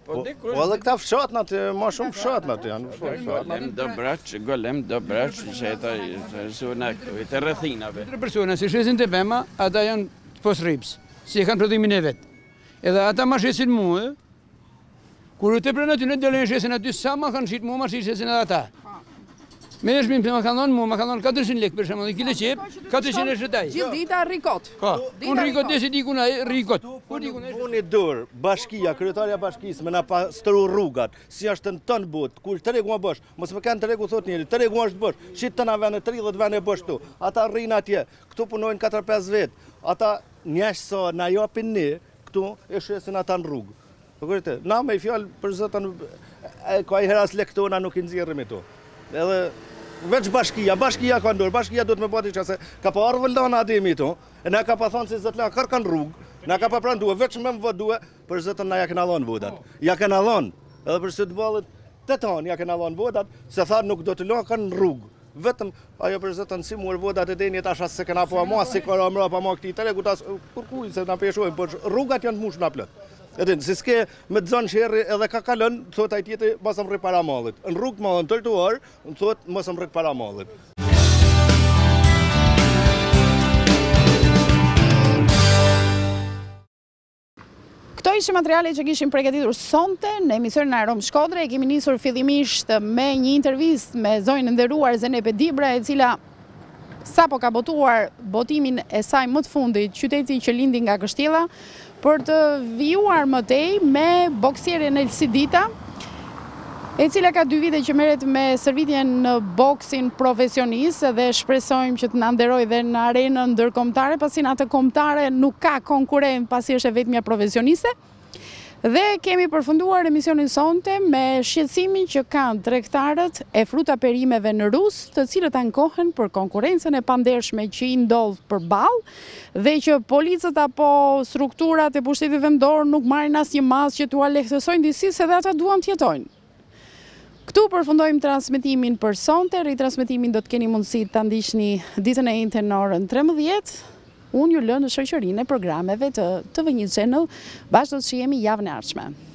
Po Po edhe këta fshatna të, ma shumë fshatna të janë. Golem do braq, golem do braq, që ata zona këtu, të rrethinave. Tre persona, si shesin të bema, ata janë post rips, si e kanë prodhimin e vetë. Edhe ata ma shesin mu, e? Kur u të prena ty në dole në shesin aty, sa ma kanë shqit mu, ma shesin edhe ata. Me e shmim të ma kanë mu, ma kanë katërqind lekë për shemë, dhe kile qep, katërqind e shëtaj. Gjithë dita rikot. Ka, unë rikot dhe si dikuna e rikot. Unë i dur, bashkia, kryetarja bashkisë me na pastru rrugat, si është në tënë botë, kur të regu ma bësh, mos me kanë të regu thot njëri, të regu është bësh, shqitë të na vene, tridhjet vene bësh tu, ata rrinë atje, këtu punojnë katër pesë vetë, ata njështë sa na japin ne, këtu e shesin ata në rrugë. Përkërite, na me i fjallë për zëtën, ka i heras lektona nuk i nëzirëm e tu. Edhe veç bashkia, bashkia ka ndorë, bashkia do të me bati që se ka pa arë vëldana ademi tu, e na ka pa thonë si zëtëla kërë kanë rrugë, na ka pa pranë duhe, veç me më vëdue, për zëtën na ja kena lonë vodat. Ja kena lonë, edhe për së të balit të tonë ja kena lonë vodat, se tha nuk do të lonë kanë rrugë. Vetëm, ajo për zëtën si muër vodat e denjet asha se kena po ama, si kërë amra pa ma këti të regu, tas kërkuj se na peshojnë, për rrugat janë të mush nga plët. Edin, si s'ke me të zonë shërri edhe ka kalën, thot ajt jetë mos më rrik para mallit. Në rrugë më në tërtuar, në thot mos më rrik para mallit. Këto ishin materiale që kishim përgatitur sonte në emisionin Arom Shkodre. E kemi nisur fillimisht me një intervistë me zonjën e nderuar Zenepe Dibra, e cila sapo ka botuar botimin e saj më të fundit, qyteti që lindi nga Kështjella, për të vijuar më tej me boksierin Elsidita, e cila ka dy vite që merret me shërbitjen në boksin profesionist dhe shpresojmë që të na nderojë dhe në arenën ndërkombëtare, pasi në atë kombëtare nuk ka konkurrent pasi është e vetmja profesioniste. Dhe kemi përfunduar emisionin sonte me shqetësimin që kanë tregtarët e fruta perimeve në Rus, të cilët ankohen për konkurrencën e pandershme që i ndodh përballë dhe që policët apo strukturat e pushtetit vendor nuk marrin asnjë masë që t'ua lehtësojnë disi se dhe ata duan të jetojnë. Këtu përfundojmë transmetimin për sonte, ritransmetimin do të keni mundësi ta ndiqni ditën e njëjtën në orën trembëdhjetë. Unë ju lë në shoqërinë e programeve të T V një Channel, bashkë do të shihemi javën e ardhshme.